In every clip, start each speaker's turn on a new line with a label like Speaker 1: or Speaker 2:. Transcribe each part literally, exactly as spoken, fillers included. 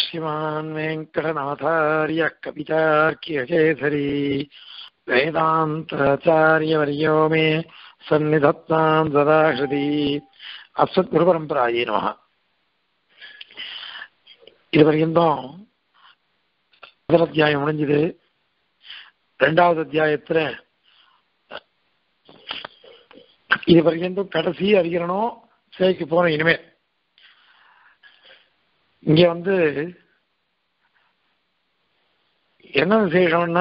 Speaker 1: श्रीमान् वेङ्कटनाथार्य कवितार्कियकेसरी वेदान्ताचार्यवर्यो मे सन्निधत्तां सदा हृदि अस्मद्गुरुपरम्परायै नमः. இதுவரைக்கும் முதல் அத்தியாயம் முடிஞ்சது. ரெண்டாவது அத்தியாயத்துல இது வரைக்கும் கடைசி அதிகரணம் சேக்கு போன இனிமே இங்க வந்து என்ன விசேஷம்னா,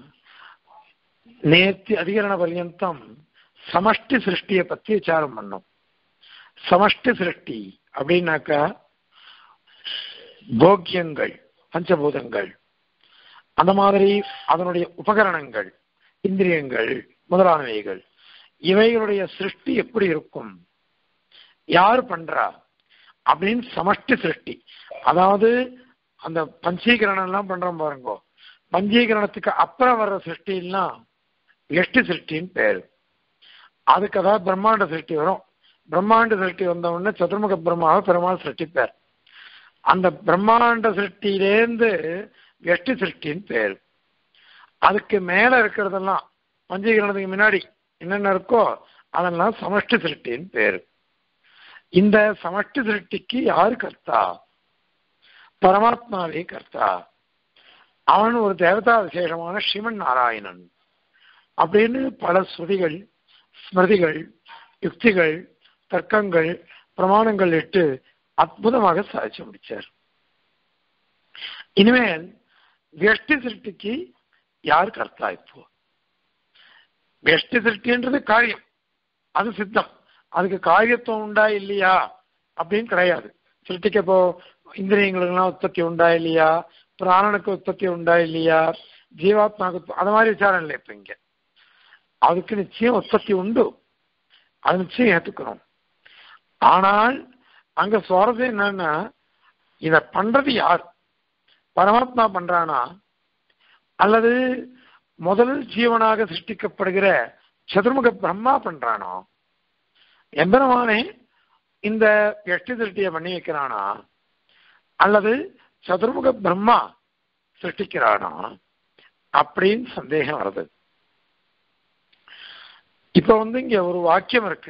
Speaker 1: நேற்று அதிகரண பர்யந்தம் சமஷ்டி சிருஷ்டியை பத்தி விசாரம் பண்ணோம். சமஷ்டி சிருஷ்டி அப்படின்னாக்கா போக்கியங்கள், பஞ்சபூதங்கள், அந்த மாதிரி அதனுடைய உபகரணங்கள், இந்திரியங்கள் முதலானவைகள், இவைகளுடைய சிருஷ்டி எப்படி இருக்கும், யார் பண்றா அப்படின்னு சமஷ்டி சிருஷ்டி. அதாவது அந்த பஞ்சீகரணம் எல்லாம் பண்றோம் பாருங்க, பஞ்சீகரணத்துக்கு அப்புறம் வர்ற சிருஷ்டிலாம் எஷ்டி சிருஷ்டின்னு பேரு. அதுக்கு அதாவது பிரம்மாண்ட சிருஷ்டி வரும். பிரம்மாண்ட சிருஷ்டி வந்த உடனே சதுர்முக பிரம்மாவை பெருமாள் சிருஷ்டிப்பார். அந்த பிரம்மாண்ட சிருஷ்டியிலேருந்து எஷ்டி சிருஷ்டின்னு பேரு. அதுக்கு மேல இருக்கிறதெல்லாம் பஞ்சீகரணத்துக்கு முன்னாடி என்னென்ன இருக்கோ அதெல்லாம் சமஷ்டி சிருஷ்டின்னு பேரு. இந்த சமஷ்டி சிருஷ்டிக்கு யாரு கர்த்தா? பரமாத்மாவே கர்த்தா. அவன் ஒரு தேவதா விசேஷமான ஸ்ரீமன் நாராயணன் அப்படின்னு பல ஸ்ருதிகள், ஸ்மிருதிகள், யுக்திகள், தர்க்கங்கள், பிரமாணங்கள் இட்டு அற்புதமாக சாதிச்சு முடிச்சார். இனிமேல் வெஷ்டி சிருஷ்டிக்கு யார் கர்த்தா? இப்போ வெஷ்டி சிருஷ்டின்றது காரியம், அது சித்தம். அதுக்கு காரியத்துவம் உண்டா இல்லையா அப்படின்னு கிடையாது. சிருஷ்டிக்கு இப்போ இந்திரியங்களுக்கெல்லாம் உற்பத்தி உண்டா இல்லையா, பிராணனுக்கு உற்பத்தி உண்டா இல்லையா, ஜீவாத்மாவுக்கு அது மாதிரி விசாரம் இல்லை. இப்ப இங்க அதுக்கு நிச்சயம் உற்பத்தி உண்டு, அது நிச்சயம் ஏற்றுக்கணும். ஆனால் அங்க சுவாரஸ்யம் என்னன்னா, இத பண்றது யார்? பரமாத்மா பண்றானா அல்லது முதல் ஜீவனாக சிருஷ்டிக்கப்படுகிற சதுர்முக பிரம்மா பண்றானோ? எம்பெருமானே இந்த எஷ்டி சிருஷ்டியை பண்ணி வைக்கிறானா அல்லது சதுர்முக பிரம்மா சிருஷ்டிக்கிறானா அப்படின்னு சந்தேகம் வருது. இப்ப வந்து இங்க ஒரு வாக்கியம் இருக்கு,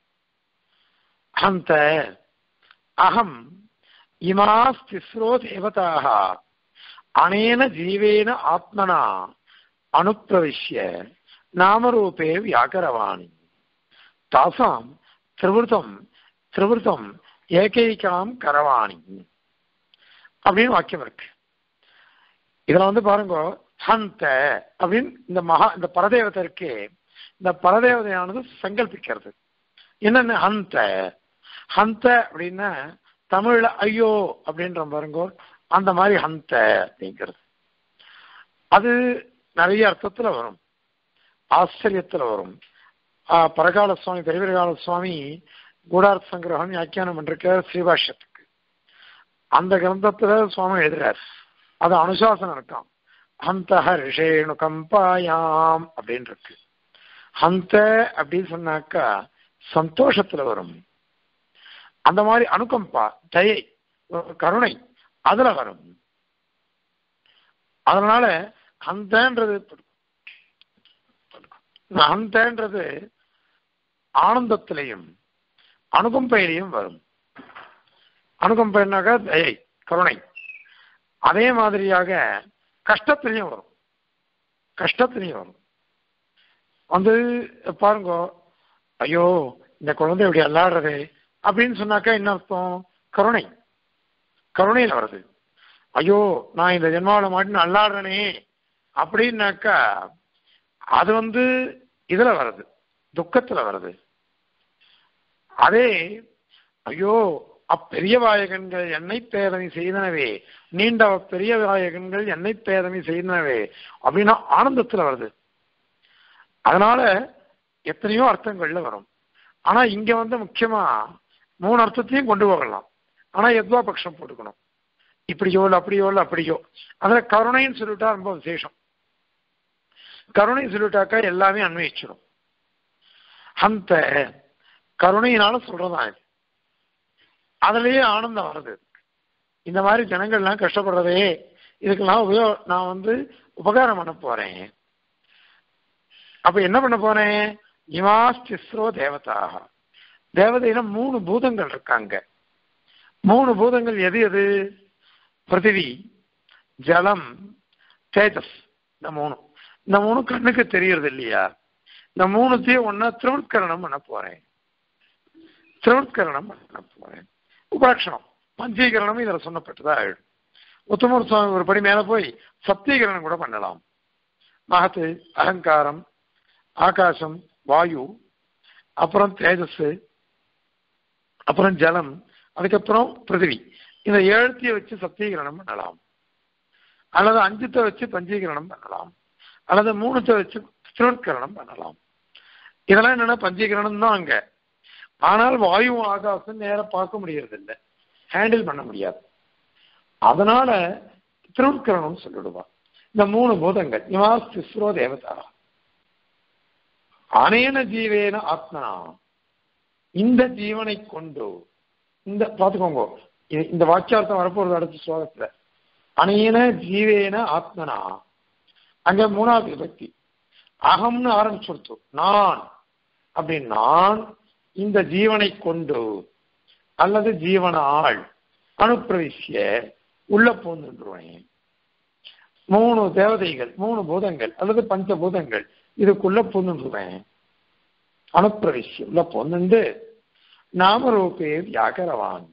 Speaker 1: அந்த அகம் இமாஸ் திஸ்ரோ தேவதாக அனேன ஜீவேன ஆத்மனா அனுப்பிரவிஷ்ய நாமரூபே வியாகரவாணி தாசாம் திரிவிருத்தம் திரிவிருத்தம் ஏகைகாம் கரவாணி அப்படின்னு வாக்கியம் இருக்கு. இதுல வந்து பாருங்க, ஹந்த அப்படின்னு இந்த மகா இந்த பரதேவதை இருக்கே, இந்த பரதேவதையானது சங்கல்பிக்கிறது. என்னன்னு ஹந்த ஹந்த அப்படின்னா தமிழ்ல ஐயோ அப்படின்ற பாருங்க, அந்த மாதிரி ஹந்த அப்படிங்கிறது அது நிறைய அர்த்தத்துல வரும், ஆச்சரியத்துல வரும். ஆஹ் பரகால சுவாமி, பெரியவர்கால சுவாமி கூடார்த்த சங்கிரகம் வியாக்கியானம் பண்ற ஸ்ரீபாஷ்யத்துக்கு அந்த கிரந்தத்துல சுவாமி எழுதுறார். அது அனுசாசனம் இருக்கான். ஹந்த ரிஷேணு கம்பாயாம் அப்படின்னு இருக்கு. ஹந்த அப்படின்னு சொன்னாக்கா சந்தோஷத்துல வரும். அந்த மாதிரி அனுகம்பா, தயை, கருணை அதுல வரும். அதனால ஹந்தன்றது ஹந்தன்றது ஆனந்தத்திலையும் அனுகம்பையிலையும் வரும். அனுகம்பைனாக்கா தயை, கருணை. அதே மாதிரியாக கஷ்டத்திலையும் வரும், கஷ்டத்திலையும் வரும். வந்து பாருங்க, ஐயோ இந்த குழந்தை இப்படி அல்லாடுறது அப்படின்னு சொன்னாக்கா என்ன அர்த்தம்? கருணை, கருணையில வருது. ஐயோ நான் இந்த ஜென்மாவில மாட்டின்னு அல்லாடுறேனே அப்படின்னாக்கா அது வந்து இதுல வருது, துக்கத்துல வருது. அதே ஐயோ அப்பெரிய வாயகன்கள் என்னை பேதமை செய்தனவே, நீண்ட பெரிய வாயகன்கள் என்னை பேதமை செய்தனவே அப்படின்னா ஆனந்தத்துல வருது. அதனால எத்தனையோ அர்த்தங்கள்ல வரும். ஆனா இங்க வந்து முக்கியமா மூணு அர்த்தத்தையும் கொண்டு போகலாம். ஆனா எத்வா பட்சம் போட்டுக்கணும், இப்படியோ இல்லை அப்படியோ இல்லை அப்படியோ. அதுல கருணைன்னு சொல்லிட்டா ரொம்ப விசேஷம். கருணை சொல்லிட்டாக்கா எல்லாமே அன்வயிச்சிடும். அந்த கருணையினால சொல்றதான் இது. அதுலயே ஆனந்தம் வருது. இந்த மாதிரி ஜனங்கள்லாம் கஷ்டப்படுறதே, இதுக்கெல்லாம் உபயோ நான் வந்து உபகாரம் பண்ண போறேன். அப்ப என்ன பண்ண போறேன்? இமாஸ் திஸ்ரோ தேவதாக, தேவதையில மூணு பூதங்கள் இருக்காங்க. மூணு பூதங்கள் எது எது? பிருத்திவி, ஜலம், தேஜஸ். இந்த மூணு இந்த மூணு கண்ணுக்கு தெரியறது இல்லையா? இந்த மூணுத்தையும் ஒன்னா திருவுட்கரணம் பண்ண போறேன். திருவுட்கரணம் பண்ண போறேன். உபாட்சணம் பஞ்சீகரணம் இதுல சொன்னப்பட்டதா ஆயிடும். உத்தமர் சுவாமி ஒரு படி மேல போய் சப்தீகரணம் கூட பண்ணலாம். மகத்து, அகங்காரம், ஆகாசம், வாயு, அப்புறம் தேஜஸ், அப்புறம் ஜலம், அதுக்கப்புறம் பிருத்திவி. இந்த ஏழுத்தைய வச்சு சப்தீகரணம் பண்ணலாம், அல்லது அஞ்சுத்தை வச்சு பஞ்சீகரணம் பண்ணலாம், அல்லது மூணுத்தை வச்சு திருவுட்கரணம் பண்ணலாம். இதெல்லாம் என்னன்னா பஞ்சீகரணம் தான் அங்க. ஆனால் வாயு ஆகாசம் நேர பார்க்க முடியறது இல்லை, ஹேண்டில் பண்ண முடியாது. அதனால திருவுட்கரணம் சொல்லிடுவா. இந்த மூணு பூதங்கள் இமாஸ் திஸ்ரோ தேவதா அனேன ஜீவேன ஆத்மனா, இந்த ஜீவனை கொண்டு, இந்த பார்த்துக்கோங்க இந்த வாக்கியார்த்தம் வரப்போறது அடுத்த ஸ்லோகத்துல. அனேன ஜீவேன ஆத்மனா, அங்க மூணாவது விபக்தி அகம்னு ஆரம்பிச்சுடுத்து. நான் அப்படி நான் இந்த ஜீவனை கொண்டு அல்லது ஜீவனால் அனுப்பிரவிசிய உள்ள போந்துருவேன். மூணு தேவதைகள், மூணு பூதங்கள் அல்லது பஞ்சபூதங்கள் இதுக்குள்ள போந்துருவேன். அனுப்பிரவிசிய உள்ள போந்து நாமரூபே வியாகரவான்.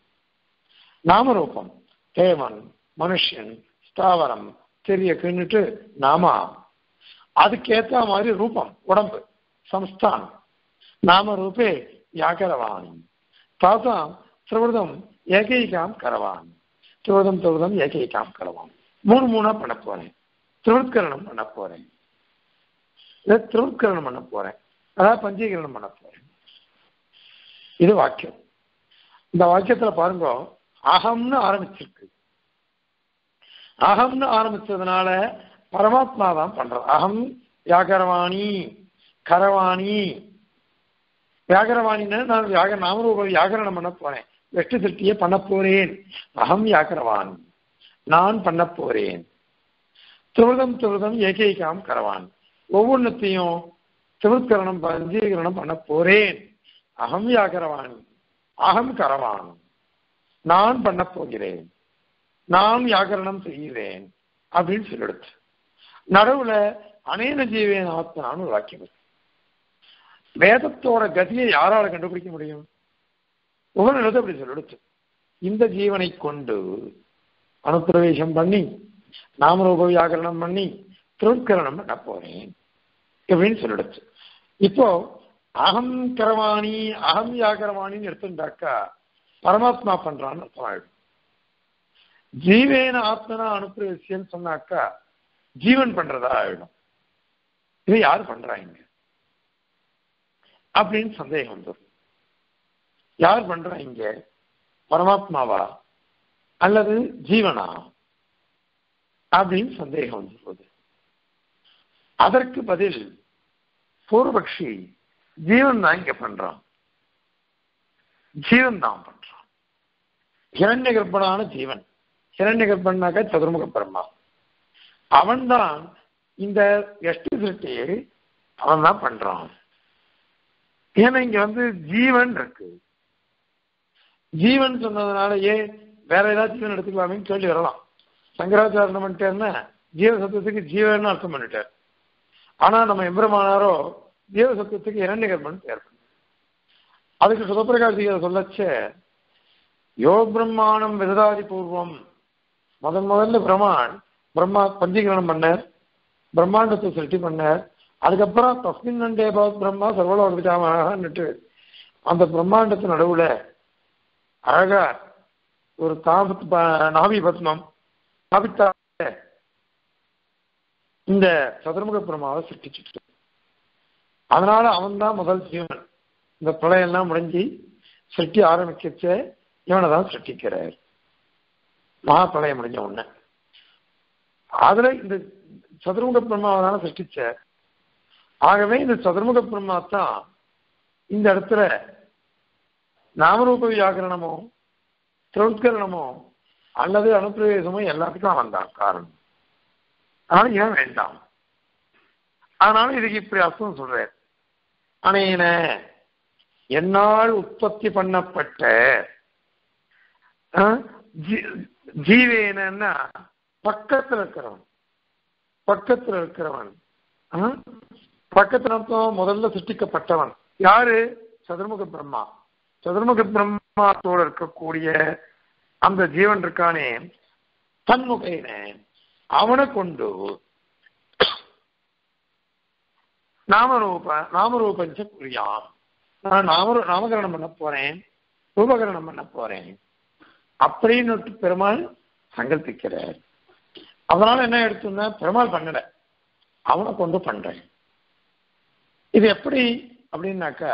Speaker 1: நாமரூபம் தேவன், மனுஷன், ஸ்தாவரம் தெரிய கிண்ணுட்டு நாமா, அதுக்கேற்ற மாதிரி ரூபம் உடம்பு சம்ஸ்தானம். நாம ரூபே வியாகரவான் தாத்தாம் திரவிரதம் ஏகைகாம் கரவான். திரவிரதம் திரவிரதம் ஏகைகாம் கரவான். மூணு மூணா பண்ண போறேன். திருவுட்கரணம் பண்ண போறேன். திருவுட்கரணம் பண்ண போறேன், அதாவது பஞ்சீகரணம் பண்ண போறேன். இது வாக்கியம். இந்த வாக்கியத்துல பாருங்க, அகம்னு ஆரம்பிச்சிருக்கு. அகம்னு ஆரம்பிச்சதுனால பரமாத்மா தான் பண்றது. அகம் வியாகரவாணி கரவாணி. வியாகரவாணின்னு நான் வியாக நாமரூப வியாகரணம் பண்ண போறேன், வெஷ்டி திருஷ்டியை பண்ண போறேன். அகம் வியாகரவான், நான் பண்ண போறேன். திருவிதம் திருவிதம் ஏகைகாம் கரவான், ஒவ்வொன்றத்தையும் திருவுட்கரணம் பஞ்சீகரணம் பண்ண போறேன். அகம் வியாகரவான், அகம் கரவான், நான் பண்ண போகிறேன், நான் வியாகரணம் செய்கிறேன் அப்படின்னு சொல்லிடுச்சு. நடுவுல அனேன ஜீவேன ஆத்மனான்னு ஒரு வாக்கியம் இருக்கு. வேதத்தோட கதியை யாரால கண்டுபிடிக்க முடியும்? ஒவ்வொரு இடத்துல அப்படி சொல்லிடுச்சு. இந்த ஜீவனை கொண்டு அனுப்பிரவேசம் பண்ணி நாமரூப வியாகரணம் பண்ணி திருவுட்கரணம் பண்ண போறேன் அப்படின்னு சொல்லிடுச்சு. இப்போ அகம் கரவாணி அகம் வியாகரவாணின்னு எடுத்துட்டாக்கா பரமாத்மா பண்றான்னு அர்த்தம் ஆயிடும். ஜீவேன ஆத்மனா அனுப்பிரவேசியன்னு சொன்னாக்கா ஜீவன் பண்றதா ஆயிடும். இது யார் பண்றாங்க அப்படின்னு சந்தேகம் வந்துடும். யார் பண்றாங்க? பரமாத்மாவா அல்லது ஜீவனா அப்படின்னு சந்தேகம் வந்துடுவது. அதற்கு பதில் பூர்வபக்ஷி ஜீவன் தான் இங்க பண்றான், ஜீவன் தான் பண்றான். ஹிரண்ய கர்ப்பனான ஜீவன், ஹிரண்ய கர்ப்பனாக்க சதுர்முக பிரம்மா, அவன் தான் இந்த எஷ்டி சிருஷ்டியை அவன் தான் பண்றான். ஏன்னா இங்க வந்து ஜீவன் இருக்கு. ஜீவன் சொன்னதுனால ஏன் வேற ஏதாவது ஜீவன் எடுத்துக்கலாமே கேள்வி வரலாம். சங்கராச்சாரம் பண்ணிட்டேன்னா ஜீவசத்துவத்துக்கு ஜீவன் அர்த்தம் பண்ணிட்டார். ஆனா நம்ம எம்பெருமானாரோ ஜீவசத்துவத்துக்கு இரண்ய கர்ப்பன் பேர் பண்ண. அதுக்கு சுதப்பிரகாசிகளை சொல்லச்ச யோ பிரம்மாணம் விததாதி பூர்வம், முதன் முதல்ல பிரம்மான் பிரம்மா பஞ்சீகரணம் பண்ணார், பிரம்மாண்டத்தை சிருஷ்டி பண்ணார். அதுக்கப்புறம் தஸ்மின் நண்டே பவத் பிரம்மா சர்வலோக விஜாமகன்னுட்டு அந்த பிரம்மாண்டத்து நடுவுல அழகா ஒரு தாபத் நாவி பத்மம் ஸ்தாபித்தா இந்த சதுர்முக பிரம்மாவை சிருஷ்டிச்சுட்டு, அதனால அவன் தான் முதல் ஜீவன். இந்த பிரளயம் எல்லாம் முடிஞ்சு சிருஷ்டி ஆரம்பிக்கச்ச இவனை தான் சிருஷ்டிக்கிறார். மகா பிரளயம் முடிஞ்ச உடனே அதுல இந்த சதுர்முக பிரம்மாவை தானே சிருஷ்டிச்சார். ஆகவே இந்த சதுர்முக பிரம்மா தான் இந்த இடத்துல நாமரூப வியாகரணமோ திருவுட்கரணமோ அல்லது அனுப்பிரவேசமும் எல்லாத்துக்கும் அவன் தான் காரணம். அதனால இவன் வேண்டாம். அதனால இதுக்கு இப்படி அர்த்தம் சொல்றார். அனேன என்னால் உற்பத்தி பண்ணப்பட்ட ஜீவேனா பக்கத்துல இருக்கிறவன், பக்கத்துல இருக்கிறவன் பக்கத்துல அர்த்தம் முதல்ல சிருஷ்டிக்கப்பட்டவன் யாரு? சதுர்முக பிரம்மா. சதுர்முக பிரம்மாத்தோடு இருக்கக்கூடிய அந்த ஜீவன் இருக்கானே தன்முகையின அவனை கொண்டு நாமரூப நாமரூபஞ்ச புரியாம். நான் நாம நாமகரணம் பண்ண போறேன், ரூபகரணம் பண்ண போறேன் அப்படின்னு பெருமாள் சங்கல்பிக்கிறார். அதனால என்ன எடுத்துன்னா பெருமாள் பண்ணல, அவனை கொண்டு பண்றேன். இது எப்படி அப்படின்னாக்கா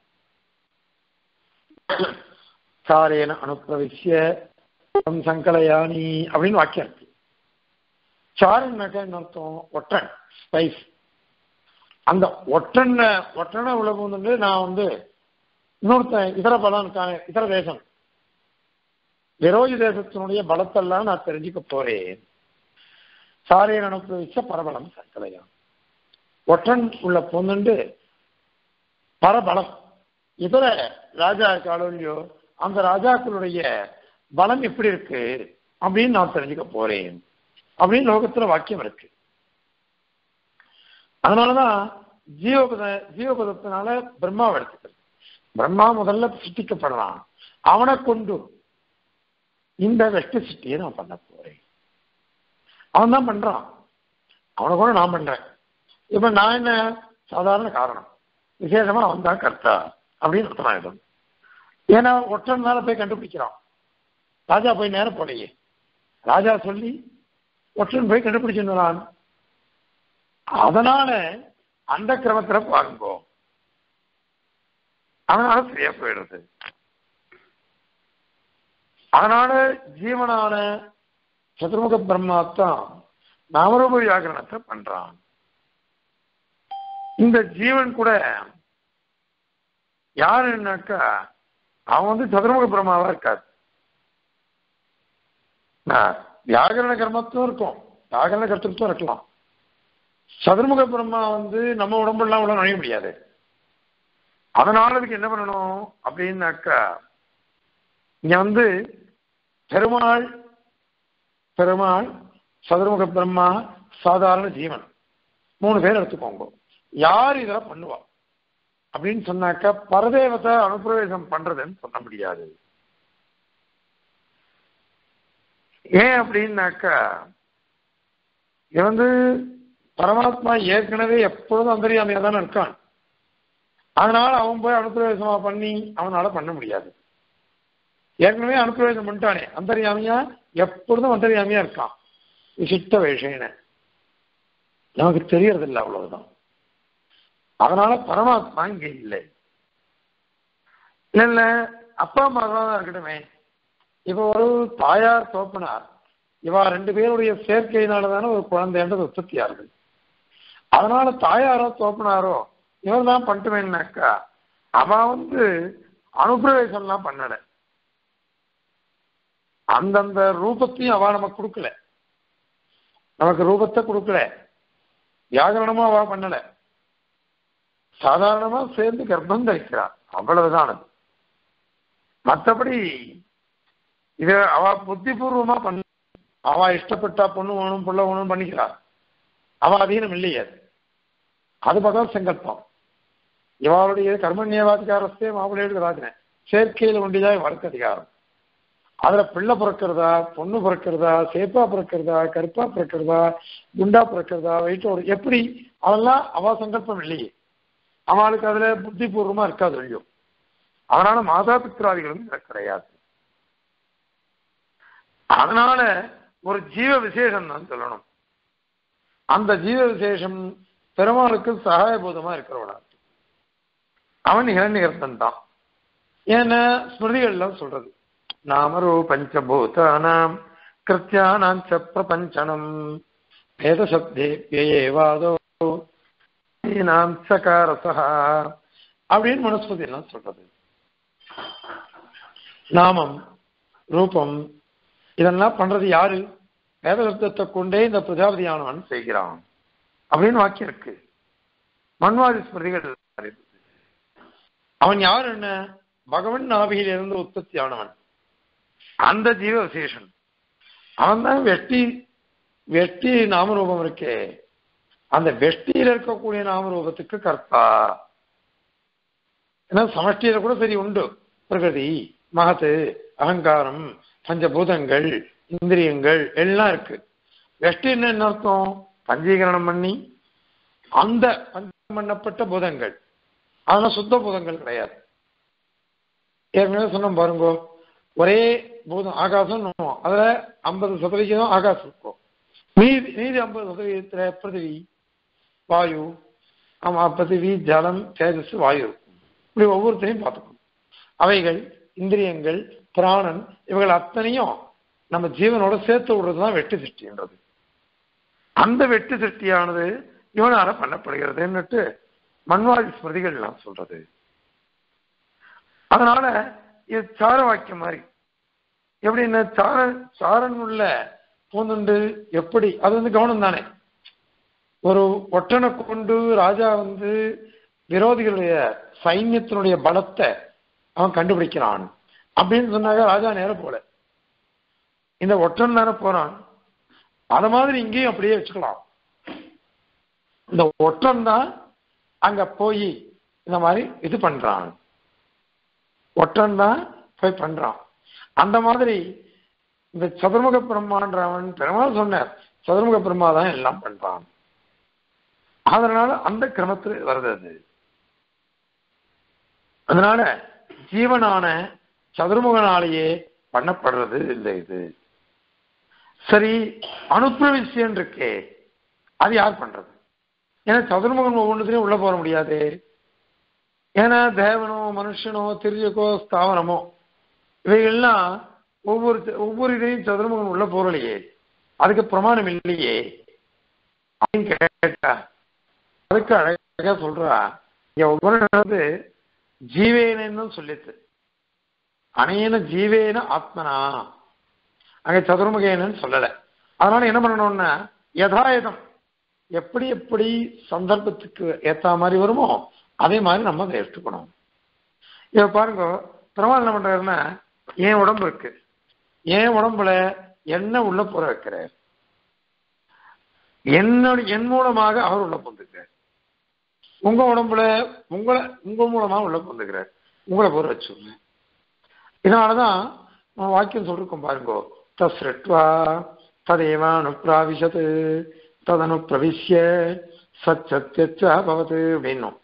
Speaker 1: சாரேன அனுப்பிரவிஷ்ய சங்கலையானி அப்படின்னு வாக்கியம் இருக்கு. சாருன்னாக்கா என்ன அர்த்தம்? ஒற்றன், ஸ்பைஸ். அந்த ஒற்றன் ஒற்றனை உலகம் நான் வந்து இன்னொருத்தன் இதர பலம் இதர தேசம் விரோதி தேசத்தினுடைய பலத்தெல்லாம் நான் தெரிஞ்சுக்க போறேன். சாரேன அனுப்பிரவிஷ்ய பரபலம் சங்கலையான். ஒற்றன் உள்ள பொண்ணுண்டு பரபலம் இதர ராஜா காலோ அந்த ராஜாக்களுடைய பலம் எப்படி இருக்கு அப்படின்னு நான் தெரிஞ்சுக்க போறேன் அப்படின்னு லோகத்துல வாக்கியம் இருக்கு. அதனாலதான் ஜீவபத ஜீவபதத்தினால பிரம்மாவை எடுத்துக்கிறது. பிரம்மா முதல்ல சிருஷ்டிக்கப்படலாம், அவனை கொண்டு இந்த வெஷ்டி சிருஷ்டியை நான் பண்ண போறேன். அவன் தான் பண்றான், அவனை கூட நான் பண்றேன். இப்ப நான் என்ன சாதாரண காரணம், விசேஷமா அவன் தான் கர்த்தா அப்படின்னு அர்த்தமாயிடும். ஏன்னா ஒற்றன் மேல போய் கண்டுபிடிக்கிறான், ராஜா போய் நேரம் போலையே, ராஜா சொல்லி ஒற்றன் போய் கண்டுபிடிச்சிருந்தான். அதனால அந்த கிரமத்துல பாருங்கோ, அதனால சரியா போயிடுறது. அதனால ஜீவனான சதுர்முக பிரம்மாத்தான் நாமரூப வியாகரணத்தை பண்றான். இந்த ஜீவன் கூட யாருன்னாக்கா அவன் வந்து சதுர்முக பிரம்மாவா இருக்காது. வியாகரண கர்மத்துவம் இருக்கும், வியாகரண கர்த்தத்துவம் இருக்கலாம். சதுர்முக பிரம்மா வந்து நம்ம உடம்புலாம் உள்ள நுழைய முடியாது. அதனால அதுக்கு என்ன பண்ணணும் அப்படின்னாக்கா இங்க வந்து பெருமாள் பெருமாள் சதுர்முக பிரம்மா சாதாரண ஜீவன் மூணு பேர் எடுத்துக்கோங்க. யார் இதெல்லாம் பண்ணுவா அப்படின்னு சொன்னாக்கா பரதேவத்தை அனுப்பிரவேசம் பண்றதுன்னு சொல்ல முடியாது. ஏன் அப்படின்னாக்கா இது வந்து பரமாத்மா ஏற்கனவே எப்பொழுதும் அந்தரியாமையா தானே இருக்கான். அதனால அவன் போய் அனுப்பிரவேசமா பண்ணி அவனால பண்ண முடியாது. ஏற்கனவே அனுப்பிரவேசம் பண்ணிட்டானே, அந்தரியாமையா எப்பொழுதும் அந்தரியாமையா இருக்கான். விசிஷ்ட விஷயன நமக்கு தெரியறதில்லை, அவ்வளவுதான். அதனால பரமாத்மா இங்க இல்லை. இல்ல இல்ல அப்பா அம்மா தான் இருக்கட்டுமே. இப்ப ஒரு தாயார் தோப்பனார், இவா ரெண்டு பேருடைய சேர்க்கையினாலதானே ஒரு குழந்தைன்றது உற்பத்தி ஆகுது. அதனால தாயாரோ தோப்பனாரோ இவர் தான் பண்ணிட்டுவேன்னாக்கா அவன் வந்து அனுப்பிரவேசம்லாம் பண்ணல, அந்தந்த ரூபத்தையும் அவ நமக்கு கொடுக்கல, நமக்கு ரூபத்தை கொடுக்கல, வியாகரணமும் அவ பண்ணல, சாதாரணமா சேர்ந்து கர்ப்பம் தரிக்கிறான், அவ்வளவுதான் அது. மற்றபடி இது அவ புத்திபூர்வமா பண்ண, அவ இஷ்டப்பட்டா பொண்ணு வேணும் புள்ள வேணும் பண்ணிக்கிறார், அவ அதீனம் இல்லையே, அது பகவத் சங்கல்பம். இவாளுடைய கர்மண்யவாதிகாரத்தே மாப்பிள்ளையோடு ராஜன சேர்க்கையில் ஒண்டிதான் வழக்கு அதிகாரம். அதுல பிள்ளை பிறக்கிறதா பொண்ணு பிறக்கிறதா சேப்பா பிறக்கிறதா கருப்பா பிறக்கிறதா குண்டா பிறக்கிறதா வெயிட்டோடு எப்படி அதெல்லாம் அவ சங்கல்பம் இல்லையே, அவளுக்கு அதுல புத்திபூர்வமா இருக்காது இல்லையோ. அதனால மாதா பித்ராதிகளும் கிடையாது. அதனால ஒரு ஜீவ விசேஷம் தான் சொல்லணும். அந்த ஜீவ விசேஷம் பெருமாளுக்கு சகாயபூதமா இருக்கிறவனா அவன் ஹிரண்யகர்த்தன் தான். ஏன்னா ஸ்மிருதிகள்லாம் சொல்றது நாமரூ பஞ்சபூதானாம் கிருத்தியானாம் ச பிரபஞ்சனம் வேத சப்தேவாதோ நாம் சகாரசா அப்படின்னு மனுஸ்மிருதி எல்லாம் சொல்றது. நாமம் ரூபம் இதெல்லாம் பண்றது யாரு? வேதத்தை கொண்டே இந்த பிரஜாபதியானவன் செய்கிறான் அப்படின்னு வாக்கியம் இருக்கு. மன்வாதி ஸ்மிருதிகள். அவன் யார்? என்ன? பகவன் நாபியிலிருந்து உற்பத்தி ஆனவன், அந்த ஜீவ விசேஷன். அவன் தான் வெஷ்டி வெஷ்டி நாமரூபம் இருக்கே, அந்த வெஷ்டியில் இருக்கக்கூடிய நாமரூபத்துக்கு கர்த்தா. ஏன்னா சமஷ்டியில கூட சரி உண்டு, பிரகிருதி, மகத்து, அகங்காரம், பஞ்சபூதங்கள், இந்திரியங்கள் எல்லாம் இருக்கு. வெஷ்டின்னு என்ன அர்த்தம்? பஞ்சீகரணம் பண்ணி அந்த பஞ்சம் பண்ணப்பட்ட பூதங்கள், அதெல்லாம் சுத்த பூதங்கள் கிடையாது. ஏற்கனவே சொன்னோம் பாருங்கோ, ஒரே பூதம் ஆகாசம், அதுல ஐம்பது சதவிகிதம் ஆகாசம் இருக்கும், மீதி மீதி ஐம்பது சதவீதத்துல பிருத்திவி, வாயு, ஆமா பிருத்திவி, ஜலம், தேஜஸ், வாயு இருக்கும். இப்படி ஒவ்வொருத்தரையும் பார்த்துக்கணும். அவைகள் இந்திரியங்கள், பிராணன், இவர்கள் அத்தனையும் நம்ம ஜீவனோட சேர்த்து விடுறதுதான் வெட்டு சிருஷ்டின்றது. அந்த வெட்டு சிருஷ்டியானது இவனால பண்ணப்படுகிறதுன்னுட்டு மன்வாதி ஸ்மிருதிகள் எல்லாம் சொல்றது. அதனால இது சார வாக்கியம் மாதிரி. எப்படின்னா சார சாரன் உள்ள பூந்துண்டு எப்படி, அது வந்து கவனம் தானே. ஒரு ஒற்றனை கொண்டு ராஜா வந்து விரோதிகளுடைய சைன்யத்தினுடைய பலத்தை அவன் கண்டுபிடிக்கிறான் அப்படின்னு சொன்னாங்க. ராஜா நேரம் போல இந்த ஒற்றன் தானே போறான். அத மாதிரி இங்கேயும் அப்படியே வச்சுக்கலாம். இந்த ஒற்றன் தான் அங்க போய் இந்த மாதிரி இது பண்றான், ஒற்றன் தான் போய் பண்றான். அந்த மாதிரி இந்த சதுர்முக பிரம்மான்றவன் பெருமாள் சொன்னார், சதுர்முக பிரம்மா தான் எல்லாம் பண்றான். அதனால அந்த கிரமத்தில் வருது அது. அதனால ஜீவனான சதுர்முகனாலேயே பண்ணப்படுறது இல்லை இது. சரி, அனுப்பிரவிஷ்யம் இருக்கே, அது யார் பண்றது? ஏன்னா சதுர்முகன் ஒவ்வொன்றுத்தையும் உள்ள போற முடியாது. ஏன்னா தேவனோ மனுஷனோ திரியக்கோ ஸ்தாவரமோ இவைகள்லாம் ஒவ்வொரு ஒவ்வொரு இதையும் சதுர்முகன் உள்ள போறலையே, அதுக்கு பிரமாணம் இல்லையே அப்படின்னு கேட்டா அதுக்கு அழகா சொல்றா. இங்க ஒவ்வொரு ஜீவேனு சொல்லிட்டு அனையன ஜீவேன ஆத்மனா, அங்க சதுர்முகேனன்னு சொல்லலை. அதனால என்ன பண்ணணும்னா யதாயதம் எப்படி எப்படி சந்தர்ப்பத்துக்கு ஏற்ற மாதிரி வருமோ அதே மாதிரி நம்ம அதை எடுத்துக்கணும். இப்ப பாருங்க, பெருமாள் என்ன பண்றாருன்னா, என் உடம்பு இருக்கு, என் உடம்புல என்ன உள்ள போற வைக்கிறார், என்னோட என் மூலமாக அவர் உள்ள பொந்துக்கிறார். உங்க உடம்புல உங்களை உங்க மூலமா உள்ள பொந்துக்கிறார், உங்களை போற வச்சுங்க. இதனாலதான் நம்ம வாக்கியம் சொல்லிருக்கோம் பாருங்கோ, தஸ்ருட்வா ததேவ அனுப்ராவிஷத் ததனு பிரவிஷ்ய சத்யச்ச பவது அப்படின்னும்.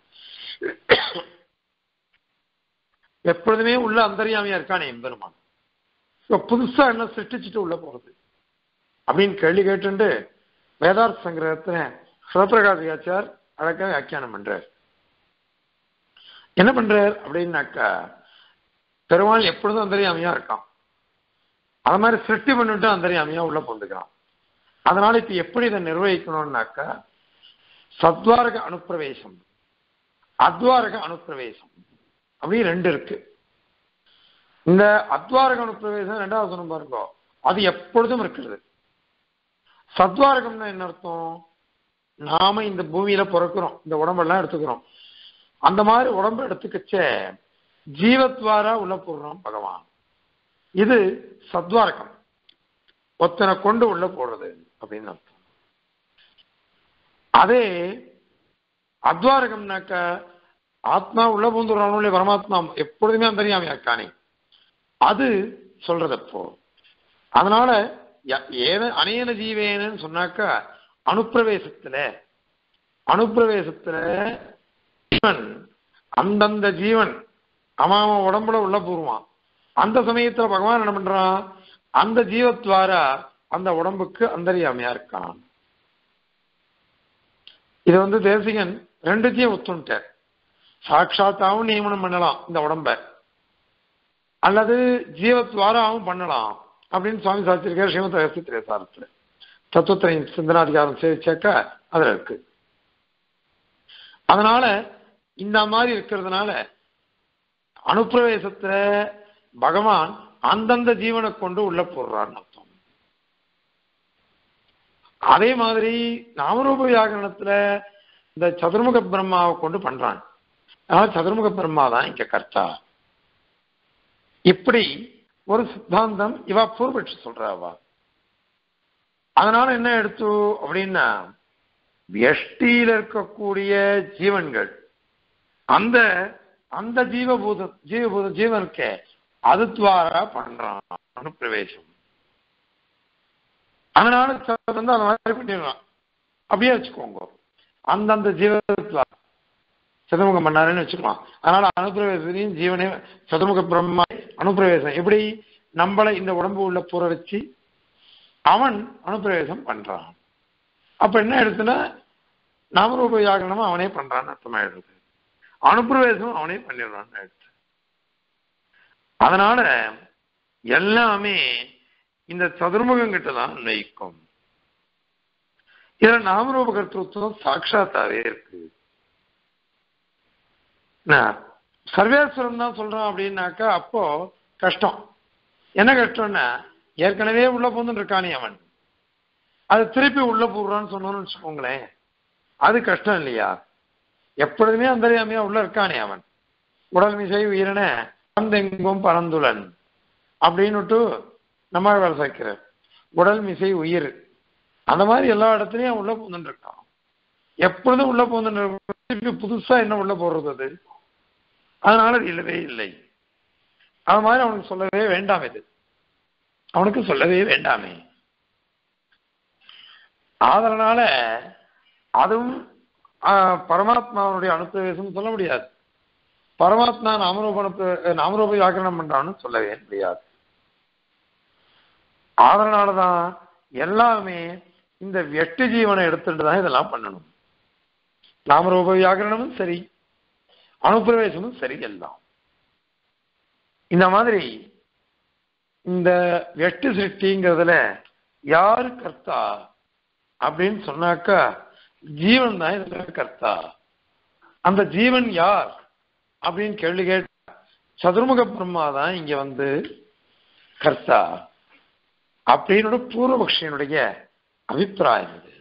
Speaker 1: எப்பொழுதுமே உள்ள அந்தர்யாமியா இருக்கானே எம்பெருமான், இப்ப புதுசா என்ன சிருஷ்டிச்சுட்டு உள்ள போறது அப்படின்னு கேள்வி கேட்டு வேதார்த்த சங்கிரகத்துல சிவபிரகாசியாச்சார் அழகா வியாக்கியானம் பண்றார். என்ன பண்றார் அப்படின்னாக்கா, பெருமாள் எப்பொழுதும் அந்தர்யாமியா இருக்கான், அது மாதிரி சிருஷ்டி பண்ணிட்டு அந்தர்யாமியா உள்ள போந்துக்கிறான். அதனால இப்ப எப்படி இதை நிர்வகிக்கணும்னாக்கா, சத்வாரக அனுப்பிரவேசம், அத்வாரக அனுப்பிரவேசம் அப்படி ரெண்டு இருக்கு. இந்த அத்வாரக அனுப்பிரவேசம் ரெண்டாவது சொன்ன பாருங்க, அது எப்பொழுதும் இருக்கிறது. சத்வாரகம்னா என்ன அர்த்தம்? நாம இந்த பூமியில பிறக்கிறோம், இந்த உடம்பெல்லாம் எடுத்துக்கிறோம், அந்த மாதிரி உடம்பு எடுத்துக்கச்சே ஜீவத்வாரா உள்ள போடுறோம் பகவான். இது சத்வாரகம், ஒத்தனை கொண்டு உள்ள போடுறது அப்படின்னு அர்த்தம். அதே அத்வாரகம்னாக்க ஆத்மா உள்ள பூந்துடுறான் பரமாத்மா எப்பொழுதுமே அந்தரியாமையா இருக்கானே, அது சொல்றதப்போ. அதனால ஏன அநேன ஜீவேனன்னு சொன்னாக்கா அனுப்பிரவேசத்துல அனுப்பிரவேசத்துல ஜீவன் அந்தந்த ஜீவன் அவன் உடம்புல உள்ள பூர்வான். அந்த சமயத்துல பகவான் என்ன பண்றான், அந்த ஜீவத்வாரா அந்த உடம்புக்கு அந்தரியாமையா இருக்கான். இது வந்து தேசிகன் ரெண்டுத்தையும் ஒத்துட்டார். சாட்சாத்தாவும் நியமனம் பண்ணலாம் இந்த உடம்ப, அல்லது ஜீவத்வாராவும் பண்ணலாம் அப்படின்னு சுவாமி சாஸ்திரிக்கார் ஸ்ரீமத் ரகசிய திரேசாரத்துல தத்துவத்திரை சிந்தனாதிகாரம் சேவிச்சாக்கா அதுல இருக்கு. அதனால இந்த மாதிரி இருக்கிறதுனால அனுப்பிரவேசத்துல பகவான் அந்தந்த ஜீவனை கொண்டு உள்ள போடுறான்னு அர்த்தம். அதே மாதிரி நாமரூப வியாகரணத்துல இந்த சதுர்முக பிரம்மாவை கொண்டு பண்றாங்க. அதனால சதுர்முக பிரம்மா தான் இங்க கர்த்தா. இப்படி ஒரு சித்தாந்தம் இவா பூர்வபட்சி சொல்றாவா. அதனால என்ன எடுத்து அப்படின்னா வியஷ்டியில இருக்கக்கூடிய ஜீவன்கள் அந்த அந்த ஜீவபூத ஜீவபூத ஜீவனுக்கு அது துவாரா பண்றான் அனுப்பிரவேசம். அதனால வந்து அந்த மாதிரி பண்ணிடலாம். அப்படியே வச்சுக்கோங்க, அந்தந்த ஜீவ சதுர்முகம் பண்ணாருன்னு வச்சுக்கலாம். அதனால அனுப்பிரவேசத்தையும் ஜீவனே சதுர்முக பிரம்மா அனுப்பிரவேசம் எப்படி நம்மளை இந்த உடம்பு உள்ள புற வச்சு அவன் அனுப்பிரவேசம் பண்றான். அப்ப என்ன எடுத்துன்னா நாமரூப வியாகரணமும் அவனே பண்றான்னு அர்த்தமாயிடுது, அனுப்பிரவேசமும் அவனே பண்ணிடுறான்னு எடுத்து. அதனால எல்லாமே இந்த சதுர்முகம் கிட்ட தான் நயிக்கும். இதுல நாமரூப கர்த்தத்துவம் சாட்சாத்தாவே இருக்கு. சர்வேஸ்வரம் தான் சொல்றான் அப்படின்னாக்கா அப்போ கஷ்டம். என்ன கஷ்டம்னா ஏற்கனவே உள்ள போந்துட்டு இருக்கானே அவன், அது திருப்பி உள்ள போடுறான்னு சொன்னோன்னு வச்சுக்கோங்களேன், அது கஷ்டம் இல்லையா? எப்பொழுதுமே அந்தரியாமையா உள்ள இருக்கானே அவன். உடல் மிசை உயிரின பரந்தெங்கும் பரந்துலன் அப்படின்னுட்டு நம்ம வேலை சேர்க்கிறார். உடல் மிசை உயிர் அந்த மாதிரி எல்லா இடத்துலையும் உள்ள போந்துட்டு இருக்கான். எப்பொழுதும் உள்ள போந்துட்டு புதுசா என்ன உள்ள போடுறது அது? அதனால அது இல்லவே இல்லை. அது மாதிரி அவனுக்கு சொல்லவே வேண்டாம், இது அவனுக்கு சொல்லவே வேண்டாமே. அதனால அதுவும் பரமாத்மாவுடைய அனுப்பிரவேசம் சொல்ல முடியாது. பரமாத்மா நாமரூப நாமரூப வியாக்கரணம் பண்றான்னு சொல்லவே முடியாது. அதனாலதான் எல்லாமே இந்த எட்டு ஜீவனை எடுத்துட்டு தான் இதெல்லாம் பண்ணணும். நாமரூப வியாக்கரணமும் சரி, அனுப்பிரவேசமும் சரி, எல்லாம் இந்த மாதிரி. இந்த எட்டு சிருஷ்டிங்கிறதுல யாரு கர்த்தா அப்படின்னு சொன்னாக்கா ஜீவன் தான் இதுல கர்த்தா. அந்த ஜீவன் யார் அப்படின்னு கேள்வி கேட்டா சதுர்முக பிரம்மா தான் இங்க வந்து கர்த்தா அப்படின்னு பூர்வபக்ஷியனுடைய அபிப்பிராயம். இது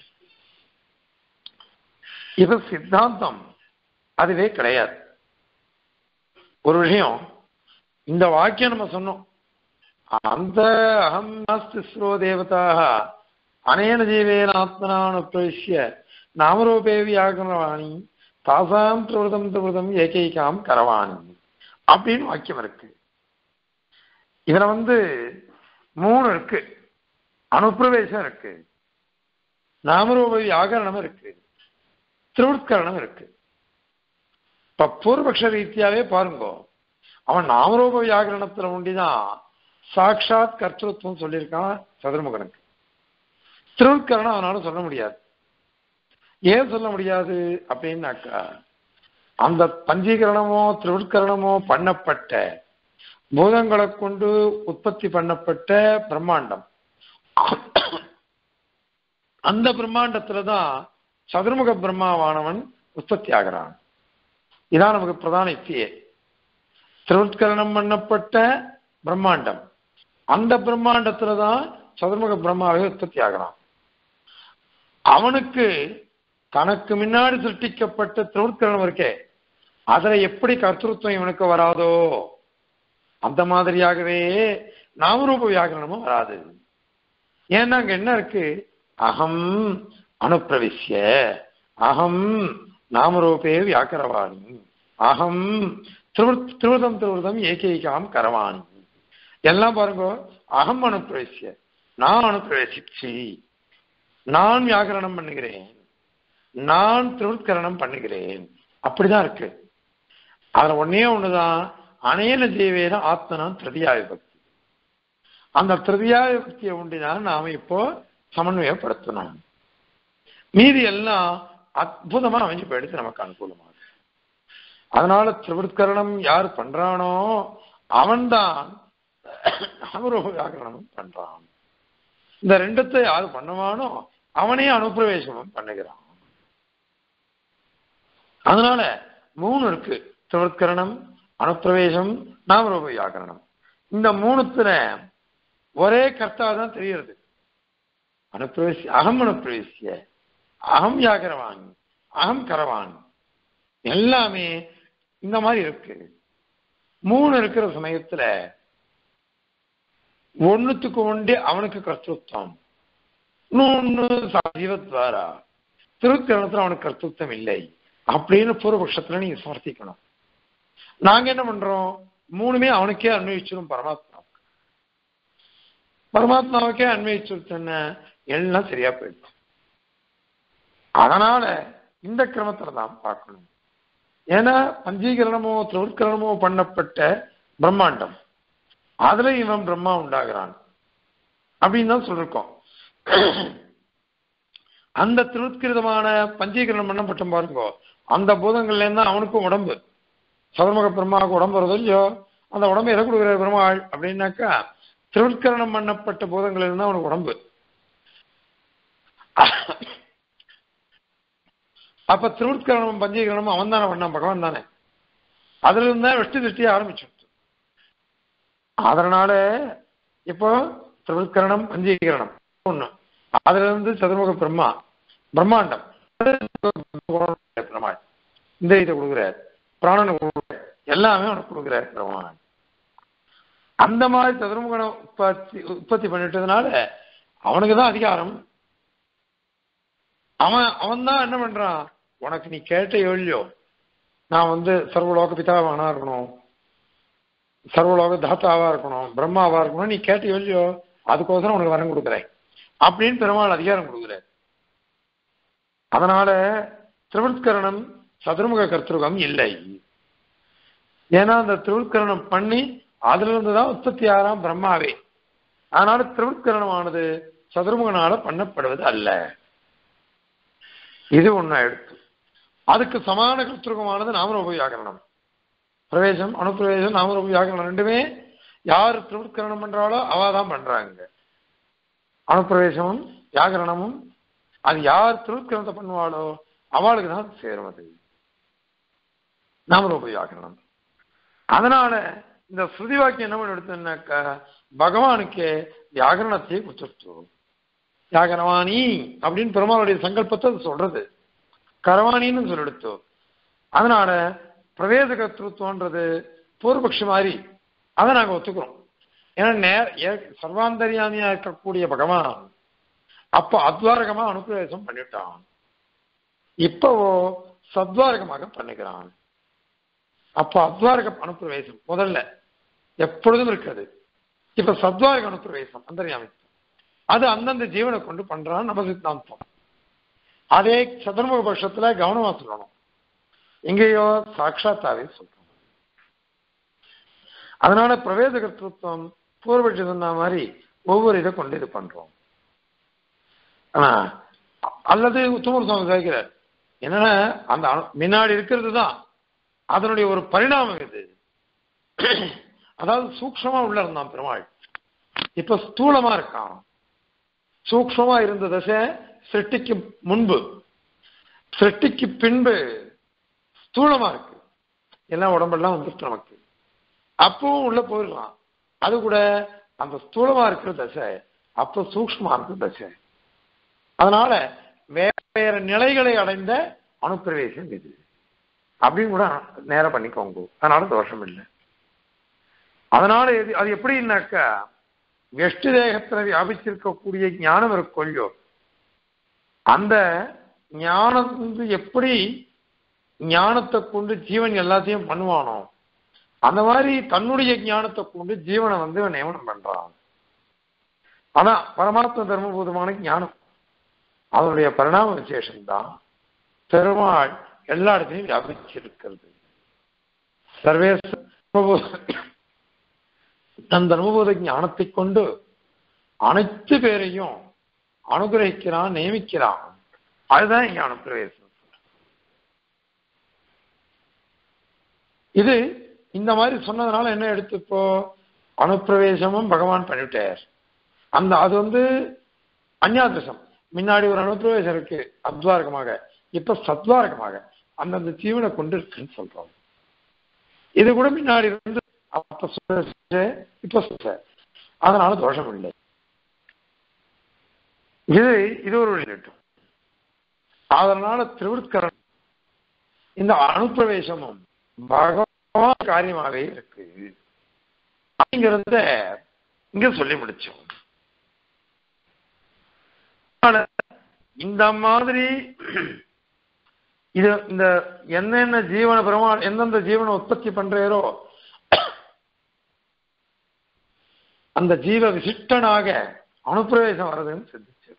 Speaker 1: இது சித்தாந்தம் அதுவே கிடையாது. ஒரு விஷயம், இந்த வாக்கியம் நம்ம சொன்னோம், அந்த அகம் நாஸ்தி ஸ்ரோ தேவதாக அனேன ஜீவேன ஆத்மனானுப்பிரவிஷ்ய நாமரூபே வியாகரணவாணி தாசாம் பிரவதம் பிரவதம் ஏகைகாம் கரவாணி அப்படின்னு வாக்கியம் இருக்கு. இதுல வந்து மூணு இருக்கு. அனுப்பிரவேசம் இருக்கு, நாமரூப வியாகரணம் இருக்கு, திருவுட்கரணம் இருக்கு. இப்ப பூர்வபக்ஷ ரீதியாவே பாருங்க, அவன் நாமரூப வியாகரணத்துல உண்டிதான் சாட்சாத் கர்த்தத்துவம் சொல்லியிருக்கான் சதுர்முகனுக்கு. திருவுட்கரணம் அவனால சொல்ல முடியாது. ஏன் சொல்ல முடியாது அப்படின்னாக்கா அந்த பஞ்சீகரணமோ திருவுட்கரணமோ பண்ணப்பட்ட பூதங்களை கொண்டு உற்பத்தி பண்ணப்பட்ட பிரம்மாண்டம், அந்த பிரம்மாண்டத்துலதான் சதுர்முக பிரம்மாவானவன் உற்பத்தி ஆகிறான். இதான் நமக்கு பிரதான யுக்தியே. திருவுட்கரணம் பண்ணப்பட்ட பிரம்மாண்டம், அந்த பிரம்மாண்டத்துலதான் சதுர்முக பிரம்மாவை உற்பத்தி ஆகிறான். அவனுக்கு தனக்கு முன்னாடி சிருஷ்டிக்கப்பட்ட திருவுட்கரணம் இருக்கே, அதுல எப்படி கர்த்தத்துவம் இவனுக்கு வராதோ அந்த மாதிரியாகவே நாமரூப வியாகரணமும் வராது. ஏன்னா அங்க என்ன இருக்கு? அகம் அனுப்பிரவிஷ்ய அகம் நாமரூபே வியாக்கரவாணி அகம் திருவிருதம் திருவிருதம் ஏகைகாம் கரவாணி எல்லாம் பாருங்க. அகம் அனுப்பிரவிஷ்ய நான் அனுப்பிரவேசிச்சு நான் வியாகரணம் பண்ணுகிறேன், நான் திருவுட்கரணம் பண்ணுகிறேன், அப்படிதான் இருக்கு. அதுல ஒன்னே ஒண்ணுதான் அனேன ஜீவேன ஆத்மனான் திருதியா விபக்தி. அந்த திருதியா விபக்தியை உண்டிதான் நாம இப்போ சமன்வயப்படுத்தணும். மீதி எல்லாம் அற்புதமா அமைஞ்சு போயிடுச்சு நமக்கு அனுகூலமாக. அதனால திருவுட்கரணம் யார் பண்றானோ அவன்தான் நாமரூப வியாகரணமும் பண்றான். இந்த ரெண்டத்தை யாரு பண்ணுவானோ அவனே அனுப்பிரவேசமும் பண்ணுகிறான். அதனால மூணு இருக்கு, திருவுட்கரணம், அனுப்பிரவேசம், நாமரூப வியாகரணம். இந்த மூணுத்துல ஒரே கர்த்தா தான் தெரிகிறது. அனுப்பிரவேசி அகம் அனுப்பிரவேசிய அகம் யாகரவான் அகம் கரவான் எல்லாமே இந்த மாதிரி இருக்கு. மூணு இருக்கிற சமயத்துல ஒண்ணுத்துக்கு ஒன்றே அவனுக்கு கர்த்தத்துவம், இன்னொன்னு ஜீவத்வாரா திருக்கரணத்துல அவனுக்கு கர்த்தத்துவம் இல்லை அப்படின்னு பூர்வபக்ஷத்துல நீங்க சமர்த்திக்கணும். நாங்க என்ன பண்றோம், மூணுமே அவனுக்கே அன்வயிச்சிடும். பரமாத்மாவுக்கு பரமாத்மாவுக்கே அன்வயிச்சுன்னா எல்லாம் சரியா போயிடும். அதனால இந்த கிரமத்துல தான் பார்க்கணும். ஏன்னா பஞ்சீகரணமோ திருவிற்கரணமோ பண்ணப்பட்ட பிரம்மாண்டம், அதுல இவன் பிரம்மா உண்டாகிறான் அப்படின்னு தான் சொல்லிருக்கோம். அந்த திருவிற்கிருதமான பஞ்சீகரணம் பண்ணப்பட்ட பாருங்கோ, அந்த பூதங்கள்ல இருந்தா அவனுக்கும் உடம்பு, சதுர்முக பிரம்மாவுக்கு உடம்பு வருதோ இல்லையோ, அந்த உடம்பு எதை கொடுக்குற பெருமாள் அப்படின்னாக்கா திருவிற்கரணம் பண்ணப்பட்ட பூதங்கள் இருந்தா அவனுக்கு உடம்பு. அப்ப திருவிற்கரணமும் பஞ்சீகரணமும் அவன் தானே பண்ணான், பகவான் தானே. அதுல இருந்தா வெஷ்டி திருஷ்டிய ஆரம்பிச்சுட்டு, அதனால இப்போ திருவிற்கரணம் பஞ்சீகரணம் ஒண்ணு, அதுல இருந்து சதுர்முக பிரம்மா பிரம்மாண்டம் பெருமாள் இந்த இதை கொடுக்குறார், பிராணனை கொடுக்குறார், எல்லாமே அவனுக்கு கொடுக்குறார் பெருமாள். அந்த மாதிரி சதுர்முக உற்பத்தி உற்பத்தி பண்ணிட்டதுனால அவனுக்கு தான் அதிகாரம். அவன் அவன் தான் என்ன பண்றான், உனக்கு நீ கேட்ட எவ்வளியோ நான் வந்து சர்வலோக பிதாவானா இருக்கணும், சர்வலோக தாத்தாவா இருக்கணும், பிரம்மாவா இருக்கணும், நீ கேட்ட எவ்வளியோ அதுக்கோசரம் உனக்கு வரம் கொடுக்குறேன் அப்படின்னு பெருமாள் அதிகாரம் கொடுக்குறார். அதனால திருவிற்கரணம் சதுர்முக கர்த்தருகம் இல்லை. ஏன்னா அந்த திருவிற்கரணம் பண்ணி அதுல இருந்துதான் உற்பத்தி ஆறாம் பிரம்மாவே. அதனால திருவிற்கரணமானது சதுர்முகனால பண்ணப்படுவது அல்ல. இது ஒண்ணு எடுத்து அதுக்கு சமான கர்த்தருகமானது நாமரூப வியாகரணம். பிரவேசம் அனுப்பிரவேசம் நாமரூப வியாகரணம் ரெண்டுமே யார் திருவிற்கரணம் பண்றாளோ அவாதான் பண்றாங்க. அனுப்பிரவேசமும் வியாகரணமும் அது யார் திருவிற்கரணத்தை பண்ணுவாளோ அவளுக்கு தான் சேரும் அது நாமரூப வியாகரணம். அதனால இந்த ஸ்ருதி வாக்கியம் என்ன பண்ணி எடுத்தோம்னாக்கா பகவானுக்கே வியாகரணத்தை கொடுத்துருச்சு. வியாகரவாணி அப்படின்னு பெருமாளுடைய சங்கல்பத்தை சொல்றது, கரவாணின்னு சொல்லி எடுத்தோம். அதனால பிரவேச கர்த்தத்துவன்றது பூர்வபக்ஷ மாதிரி அதை நாங்கள் ஒத்துக்கிறோம். ஏன்னா நேர சர்வாந்தரியாமியா இருக்கக்கூடிய பகவான் அப்போ அத்வாரகமா அனுப்பிரவேசம் பண்ணிட்டான், இப்போ சத்வாரகமாக பண்ணுகிறான். அப்போ அத்வாரக அனுப்பிரவேசம் முதல்ல எப்பொழுதும் இருக்கிறது, இப்ப சத்வாரக அனுப்பிரவேசம் அந்தரியாமி அது அந்தந்த ஜீவனை கொண்டு பண்றான் நம்ம சித்தாந்தம். அதே சதுர்முக பட்சத்துல கவனமா சொல்லணும், எங்கேயோ சாட்சாத்தாவே சொல்றோம். அதனால பிரவேச கர்த்தத்துவம் பூர்வபட்சி சொன்ன மாதிரி ஒவ்வொரு இதை கொண்டு இது பண்றோம். ஆனா அல்லது உத்தமர் சுவாமி கேட்கிறார் என்னன்னா அந்த முன்னாடி இருக்கிறது தான் அதனுடைய ஒரு பரிணாமம் இது. அதாவது சூக்ஷமா உள்ள இருந்தான் பெருமாள், இப்ப ஸ்தூலமா இருக்கான். சூக்ஷமா இருந்த தசை சிருஷ்டிக்கு முன்பு, சிருஷ்டிக்கு பின்பு ஸ்தூலமா இருக்கு. எல்லாம் உடம்பெல்லாம் வந்துட்டு நமக்கு அப்பவும் உள்ள போயிடலாம். அது கூட அந்த ஸ்தூலமா இருக்கிற தசை அப்ப சூக்ஷ்மா இருக்கிற தசை. அதனால வேற வேற நிலைகளை அடைந்த அனுப்பிரவேசம் இது அப்படின்னு கூட நேரம் பண்ணிக்கோங்க. அதனால தோஷம் இல்லை. அதனால இது அது எப்படின்னாக்கா வெஷ்டி தேகத்துல வியாபிச்சிருக்கக்கூடிய ஞானம் இருக்கொள்ளியோ அந்த ஞானம் வந்து எப்படி ஞானத்தை கொண்டு ஜீவன் எல்லாத்தையும் பண்ணுவானோ அந்த மாதிரி தன்னுடைய ஞானத்தை கொண்டு ஜீவனை வந்து நியமனம் பண்றான். அதான் பரமாத்ம தர்மபூதமான ஞானம், அதனுடைய பரிணாம விசேஷம்தான் பெருமாள் எல்லா இடத்தையும் வியாபிச்சிருக்கிறது. சர்வேச தன் தர்மபூத ஞானத்தை கொண்டு அனைத்து பேரையும் அனுகிரகிக்கிறான், நியமிக்கிறான். அதுதான் இங்க அனுப்பிரவேசம். இது இந்த மாதிரி சொன்னதுனால என்ன எடுத்துப்போ அனுப்பிரவேசமும் பகவான் பண்ணிவிட்டார். அந்த அது வந்து அந்யாதிருஷம். முன்னாடி ஒரு அனுப்பிரவேசம் இருக்கு அத்வாரகமாக, இப்ப சத்வாரகமாக அந்தந்த ஜீவனை கொண்டு இருக்குன்னு சொல்றோம். இது கூட முன்னாடி இருந்து அப்ப சொல்ற இப்ப சொல்ற, அதனால தோஷம் இல்லை. இது இது ஒரு வழிகட்டும். அதனால திருவிற்கரணம் இந்த அனுப்பிரவேசமும் பகவான் காரியமாகவே இருக்கு அப்படிங்கிறத இங்க சொல்லி முடிச்சோம். இந்த மாதிரி இது இந்த என்னென்ன ஜீவன பிரமா எந்தெந்த ஜீவனை உற்பத்தி பண்றாரோ அந்த ஜீவ விசிஷ்டனாக அனுப்பிரவேசம் வர்றதுன்னு சிந்திச்சு.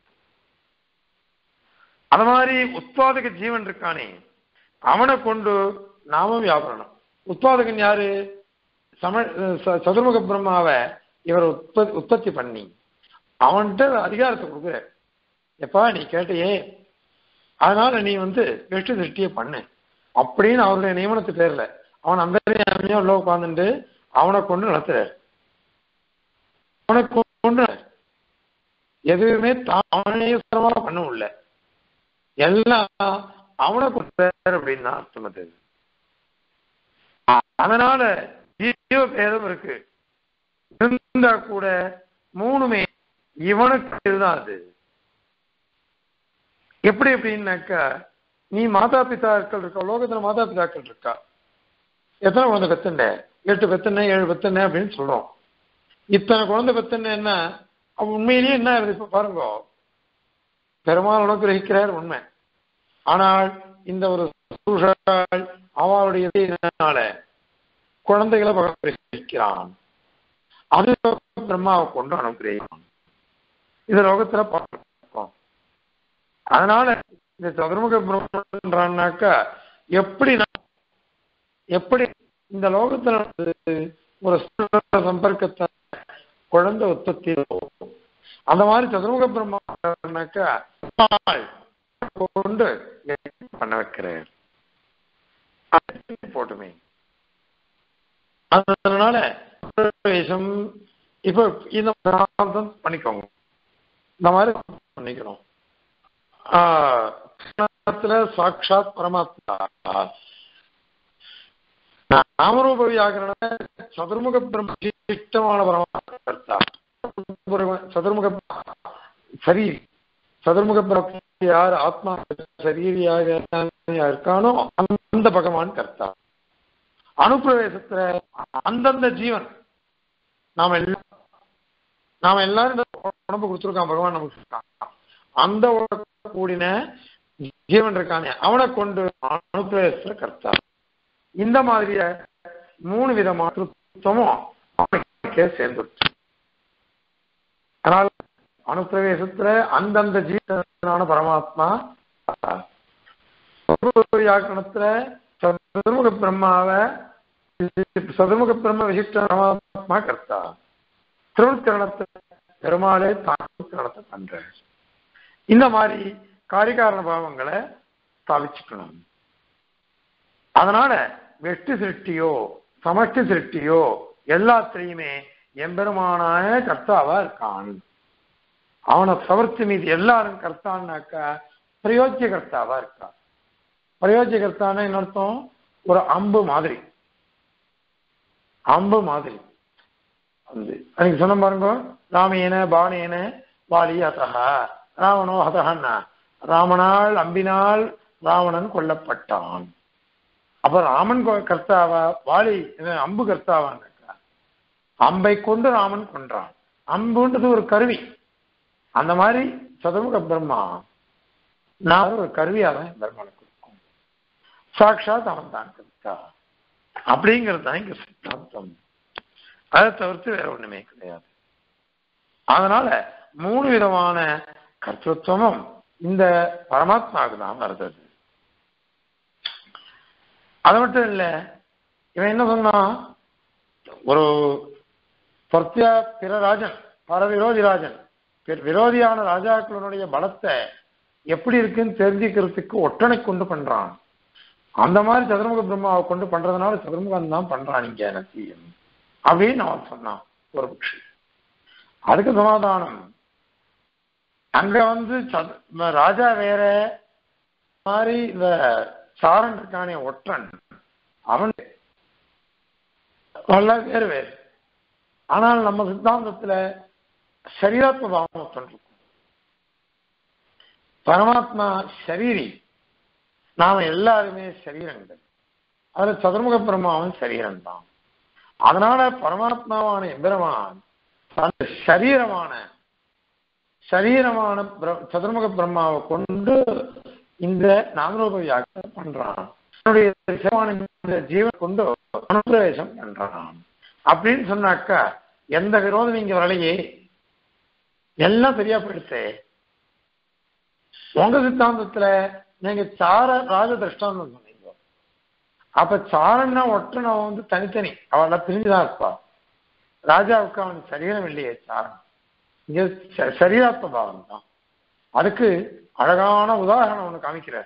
Speaker 1: அது மாதிரி உத்பாதக ஜீவன் இருக்கானே அவனை கொண்டு நாமும் வியாபரணம். உத்பாதகன் யாரு? சம சதுர்முக பிரம்மாவை இவர் உற்பத்தி உற்பத்தி பண்ணி அவன்கிட்ட அதிகாரத்தை கொடுக்குற. எப்பா நீ கேட்டையே, அதனால நீ வந்து வெஷ்டி திருஷ்டியை பண்ணு அப்படின்னு அவருடைய நியமனத்து பேர்ல அவன் அந்த உள்ள உட்கார்ந்துட்டு அவனை கொண்டு நடத்துறாரு. அவனை கொண்டு எதுவுமே தானே பண்ண முடியல, எல்லாம் அவனை கொண்டார் அப்படின்னு தான் அர்த்தம். அது அதனால ஜீவ பேதம் இருக்கு இருந்தா கூட மூணுமே இவனுக்கு இதுதான். அது எப்படி எப்படின்னாக்கா, நீ மாதா பிதாக்கள் இருக்கா, லோகத்துல மாதா பிதாக்கள் இருக்கா, எத்தனை குழந்தை பெத்தன? எட்டு பெத்தன ஏழு பெத்தன அப்படின்னு சொல்றோம். இத்தனை குழந்தை பெத்தன உண்மையிலேயே என்ன இப்ப பாருங்க, பெருமாள் அனுகிரகிக்கிறார் உண்மை. ஆனால் இந்த ஒரு அவளுடைய குழந்தைகளை அனுகிரகிக்கிறான், அது பிரம்மாவை கொண்டு அனுகிரகிக்கிறான். இது லோகத்துல பார்க்கிறோம். அதனால இந்த சதுர்முக பிரம்மன்னாக்கா எப்படி எப்படி இந்த லோகத்துல ஒரு சம்பர்க்கத்தை குழந்தை உற்பத்தி அந்த மாதிரி சதுர்முக பிரம்மாக்கா கொண்டு பண்ண வைக்கிறார் போட்டுமே. அதனால இப்ப இந்த பண்ணிக்கோங்க, இந்த மாதிரி பண்ணிக்கணும். சாட்சாத் பரமாத்மா நாமரூப வியாகரண சதுர்முக பிரம்மமான பரமாத்மா சதுர்முக சரி சதுர்முக யார் ஆத்மா சரீரியாக இருக்கானோ அந்த பகவான் கர்த்தா. அனுப்பிரவேசத்துல அந்தந்த ஜீவன் நாம எல்லாம் நாம எல்லாரும் உடம்பு கொடுத்துருக்கான் பகவான் நமக்கு. அந்த கூடின ஜீவன் இருக்கானே அவனை கொண்டு அனுப்பிரவேச கர்த்தா. இந்த மாதிரிய மூணு விதமான சேர்ந்துருச்சு. அதனால அனுப்பிரவேசத்துல அந்தந்த ஜீவனான பரமாத்மா, வியாக்கரணத்துல சதுர்முக பிரம்மாவை சதுர்முக பிரம்ம விசிஷ்ட பரமாத்மா கர்த்தா. திருவுட்கரணத்தை பெருமாளே தாக்கரணத்தை பண்ற. இந்த மாதிரி காரிகாரண பாவங்களை ஸ்தாபிச்சுக்கணும். அதனால வெஷ்டி சிருஷ்டியோ சமஷ்டி சிருஷ்டியோ எல்லாத்திலையுமே எம்பெருமானாய கர்த்தாவா இருக்கான். அவனை தவிர்த்து மீது எல்லாரும் கர்த்தான்னாக்கா பிரயோஜ்ய கர்த்தாவா இருக்கா. பிரயோஜ்ய கர்த்தான என்ன அர்த்தம்? ஒரு அம்பு மாதிரி, அம்பு மாதிரி வந்து அன்னைக்கு சொன்ன பாருங்க, ராமேன பானேன வாலி ஹதஹா ராவணோ ஹதஹன்னா, ராமனால் அம்பினால் ராவணன் கொல்லப்பட்டான். அப்ப ராமன் கர்த்தாவா வாலி அம்பு கர்த்தாவான்னாக்கா அம்பை கொண்டு ராமன் கொன்றான். அம்புன்றது ஒரு கருவி. அந்த மாதிரி சதுர்முக பிரம்மா நான் ஒரு கருவியாக பெருமாளுக்கு இருக்கும். சாட்சாத் அவன் தான் கர்த்தா அப்படிங்கிறது தான் இங்க சித்தாந்தம். அதை தவிர்த்து வேற ஒண்ணுமே கிடையாது. அதனால மூணு விதமான கர்த்தத்துவமும் இந்த பரமாத்மாவுக்கு தான் வருது. அது மட்டும் இல்ல, இவன் என்ன சொன்னா, ஒரு பர்த்தியா பிற ராஜன் பர விரோதி ராஜன் விரோதியான ராஜாக்களுடைய பலத்தை எப்படி இருக்குன்னு தெரிஞ்சுக்கிறதுக்கு ஒற்றனை கொண்டு பண்றான். அந்த மாதிரி சதுர்முக பிரம்மாவை கொண்டு பண்றதுனால சதுர்முகம் தான் பண்றான் இங்க நத்தியம் அப்படின்னு அவன் சொன்னான் ஒரு பட்சி. அதுக்கு சமாதானம், அங்க வந்து ராஜா வேற மாதிரி இந்த சாரன் இருக்கானே ஒற்றன் அவன் வேறு வேறு. ஆனால் நம்ம சித்தாந்தத்துல சரீராத்ம பாவம் ஒற்றன் இருக்கும். பரமாத்மா சரீரி, நாம எல்லாருமே சரீரங்கள். அதுல சதுர்முக பிரம்மாவும் சரீரம் தான். அதனால பரமாத்மாவான எம்பெருமான் சரீரமான சரீரமான சதுர்முக பிரம்மாவை கொண்டு இந்த நாமரூப வியாக்கியம் பண்றான். ஜீவன் கொண்டு அனுப்பிரவேசம் பண்றான் அப்படின்னு சொன்னாக்கா எந்த விரோதம் இங்க வரலையே, எல்லாம் சரியா போயிடுச்சு. உங்க சித்தாந்தத்துல நீங்க சார ராஜ திருஷ்டாந்தம் சொன்னீங்க. அப்ப சாரன்னா ஒற்றனை வந்து தனித்தனி அவளை பிரிஞ்சுதான் இருப்பா. ராஜாவுக்கு அவனுக்கு சரீரம் இல்லையே சாரன், இங்க சரீராத்ம பாவம் தான். அதுக்கு அழகான உதாரணம் ஒண்ணு காமிக்கிறார்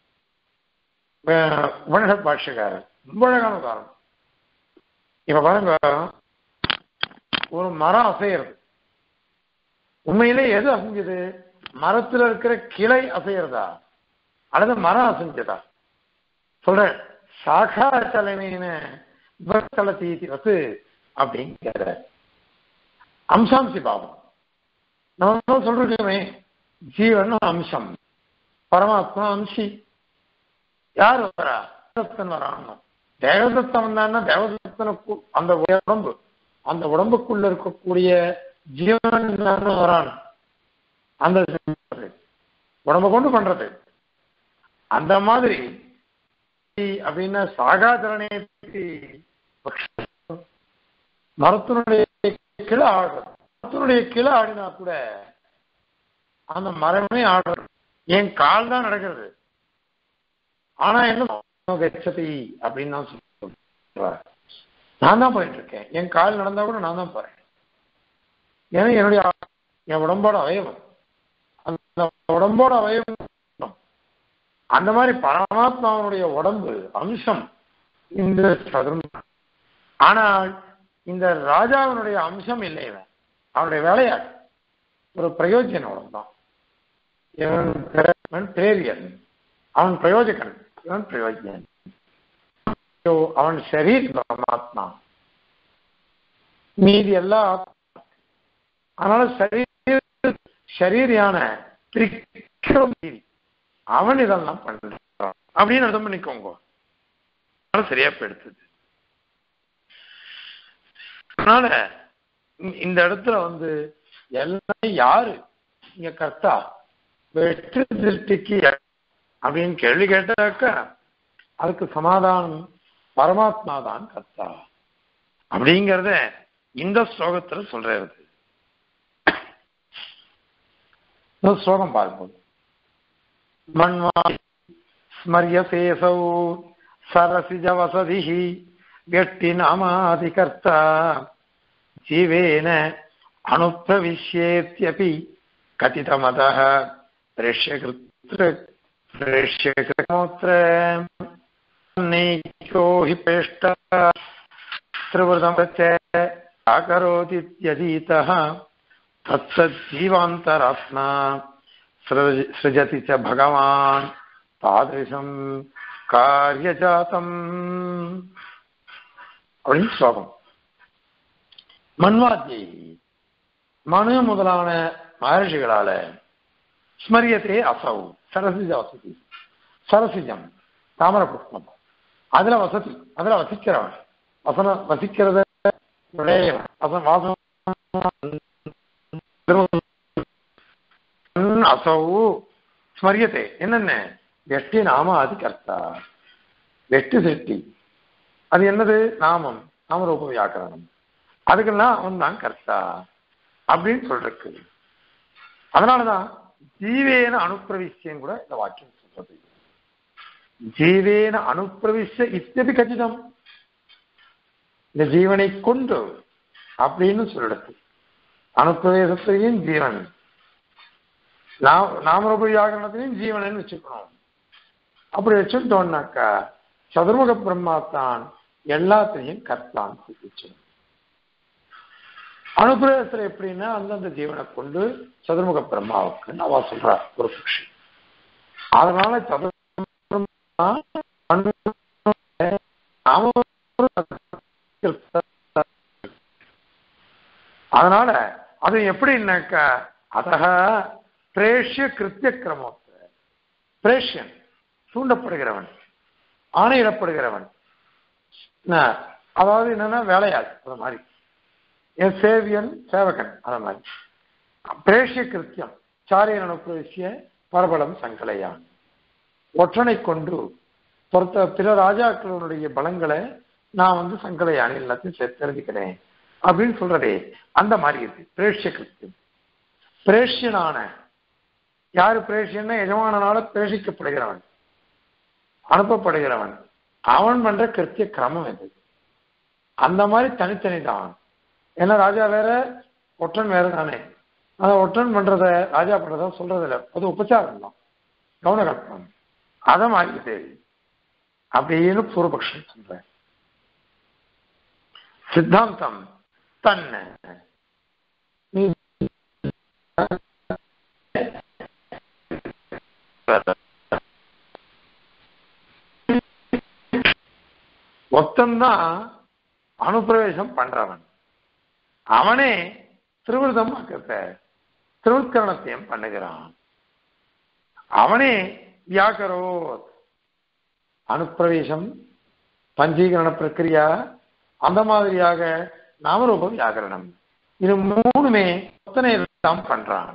Speaker 1: உபனிஷத் பாஷ்யக்காரர். ரொம்ப அழகான உதாரணம். இப்ப பாருங்க, ஒரு மரம் அசையிறது. உண்மையிலே எது அசைஞ்சது? மரத்துல இருக்கிற கிளை அசையறதா அல்லது மரம் அசைஞ்சதா? சொல்ற சாகா சலமீன விவஸ்தல தீதி வசு அப்படிங்கிற அம்சாம்சி பாவம். நம்ம சொல்றோமே ஜீவன் அம்சம், பரமாத்மா அம்சி. யார் வரா? தேவதத்தன் வரான். தேவதத்தன் வந்தான்னா தேவதத்தன அந்த உடம்பு, அந்த உடம்புக்குள்ள இருக்கக்கூடிய ஜீவன் வரான். அந்த உடம்பை கொண்டு பண்றது அந்த மாதிரி அப்படின்னா சாகாச்சரணை மரத்தினுடைய கிளை ஆடுறது. மரத்தினுடைய கிளை ஆடினா கூட அந்த மரமே ஆடுறது. என் கால் தான் நடக்கிறது. ஆனா என்ன கச்சதி அப்படின்னு நான் சொல்றேன். நான் தான் போயிட்டு இருக்கேன். என் கால் நடந்தா கூட நான் தான் போறேன். ஏன்னா என்னுடைய என் உடம்போட அவயவம், அந்த உடம்போட அவயவம். அந்த மாதிரி பரமாத்மாவனுடைய உடம்பு அம்சம் இந்த சதுர்முகம். ஆனால் இந்த ராஜாவினுடைய அம்சம் இல்லை. இவன் அவனுடைய வேலையாடு ஒரு பிரயோஜனம் தான். இவன் பிரேரியன், அவன் பிரயோஜகன், இவன் பிரயோஜன். அவன் சரீர் பரமாத்மா, மீதி எல்லாம். அதனால சரீர் சரீரியான அவன் இதெல்லாம் பண்றான் அப்படின்னு அர்த்தம் பண்ணிக்கோங்க. சரியா போயிடுது. அதனால இந்த இடத்துல வந்து எல்லாம் யாரு இங்க கர்த்தா வெற்றி திருஷ்டிக்கு அப்படின்னு கேள்வி கேட்டாக்கா அதுக்கு சமாதானம் பரமாத்மா தான் கர்த்தா அப்படிங்கிறத இந்த ஸ்லோகத்துல சொல்றது. ஸ்லோகம் பார்ப்போம். மன்வா ஸ்மரியசேசௌ சரசிஜ வசதிஹி வெட்டி நாமாதி கர்த்தா ஜீவேன அனுப்ரவிஷ்யேத்யபி கதிதமதஹ பிரஷ்யக்ருத்ர பிரஷ்யக்ரமோத்ர நைகோ ஹி பேஷ்ட த்ரிவృதம் ச ஆகரோதித்யதீதஹ தத்சஜீவாந்தராத்மா சృஜதி ச பகவான் தாதிருஷம் காரியஜாதம் அப்படின்னு ஸ்லோகம். மன்வாத்தியை மனு முதலான மகர்ஷிகளால ஸ்மரியத்தே அசௌ சரசிஜ வசதி, சரசிஜம் தாமர புஷ்பம், அதுல வசதி, அதுல வசிக்கிறவன், வசன வசிக்கிறத வாசம் அசௌ ஸ்மரியத்தை என்னென்ன வெட்டி நாம அது கர்த்தா, வெட்டி சிருஷ்டி அது என்னது நாமம், நாமரூப வியாக்கரணம், அதுக்கெல்லாம் அவன் தான் கர்த்தா அப்படின்னு சொல்றது. அதனாலதான் ஜீவேன அனுப்பிரவிஷ்யம் கூட இந்த வாக்கியம் சொல்றது. ஜீவேன அனுப்பிரவிஷ்ய இத்தியபி கச்சிதம், இந்த ஜீவனை கொண்டு அப்படின்னு சொல்லிடுது. அனுப்பிரவேசத்தையும் ஜீவன், நாமரூப வியாக்கரணத்தையும் ஜீவனன்னு வச்சுக்கணும். அப்படி வச்சுட்டோம்னாக்கா சதுர்முக பிரம்மாத்தான் எல்லாத்தையும் கர்த்தான் வச்சுக்கணும். அனுப்பிரவேசத்துல எப்படின்னா அந்தந்த ஜீவனை கொண்டு சதுர்முக பிரம்மாவுக்கு அவ சொல்றா ஒரு பட்சி. அதனால அதனால அது எப்படின்னாக்கா அதக பிரேஷ்ய கிருத்திய கிரமோத்த பிரேஷ்யன் தூண்டப்படுகிறவன், ஆணையிடப்படுகிறவன், அதாவது என்னன்னா வேலையாள், அது மாதிரி என் சேவியன் சேவகன், அது மாதிரி பிரேஷ்ய கிருத்தியம் சாரியன் அனுப்பிய பரபலம் சங்கலையான் ஒற்றனை கொண்டு பொறுத்த பிற ராஜாக்களுடைய பலங்களை நான் வந்து சங்கலையான் எல்லாத்தையும் தெரிஞ்சுக்கிறேன் அப்படின்னு சொல்றதே அந்த மாதிரி இருக்கு. பிரேஷ்ய கிருத்தியம் பிரேஷ்யனான யாரு பிரேஷ்யன்னா எஜமானனால பிரேஷிக்கப்படுகிறவன், அனுப்பப்படுகிறவன், அவன் பண்ற கிருத்திய கிரமம் இது. அந்த மாதிரி தனித்தனி தான். ஏன்னா ராஜா வேற ஒற்றன் வேற தானே. அந்த ஒற்றன் பண்றத ராஜா பண்றதா சொல்றது இல்லை, அது உபச்சாரம் தான், கவனகல்பம். அதை மாறிக்கிட்டு அப்படின்னு பூர்வபக்ஷம் சொல்ற சித்தாந்தம் தன்னை ஒத்தந்தான் அனுப்பிரவேசம் பண்றவன், அவனே திருவிருதம் திருவுத்கரணத்தையும் பண்ணுகிறான், அவனே வியாக்கரோ அனுப்பிரவேசம் பஞ்சீகரண பிரக்கிரியா அந்த மாதிரியாக நாமரூப வியாக்கரணம் இது மூணுமே ஒத்தனை தான் பண்றான்.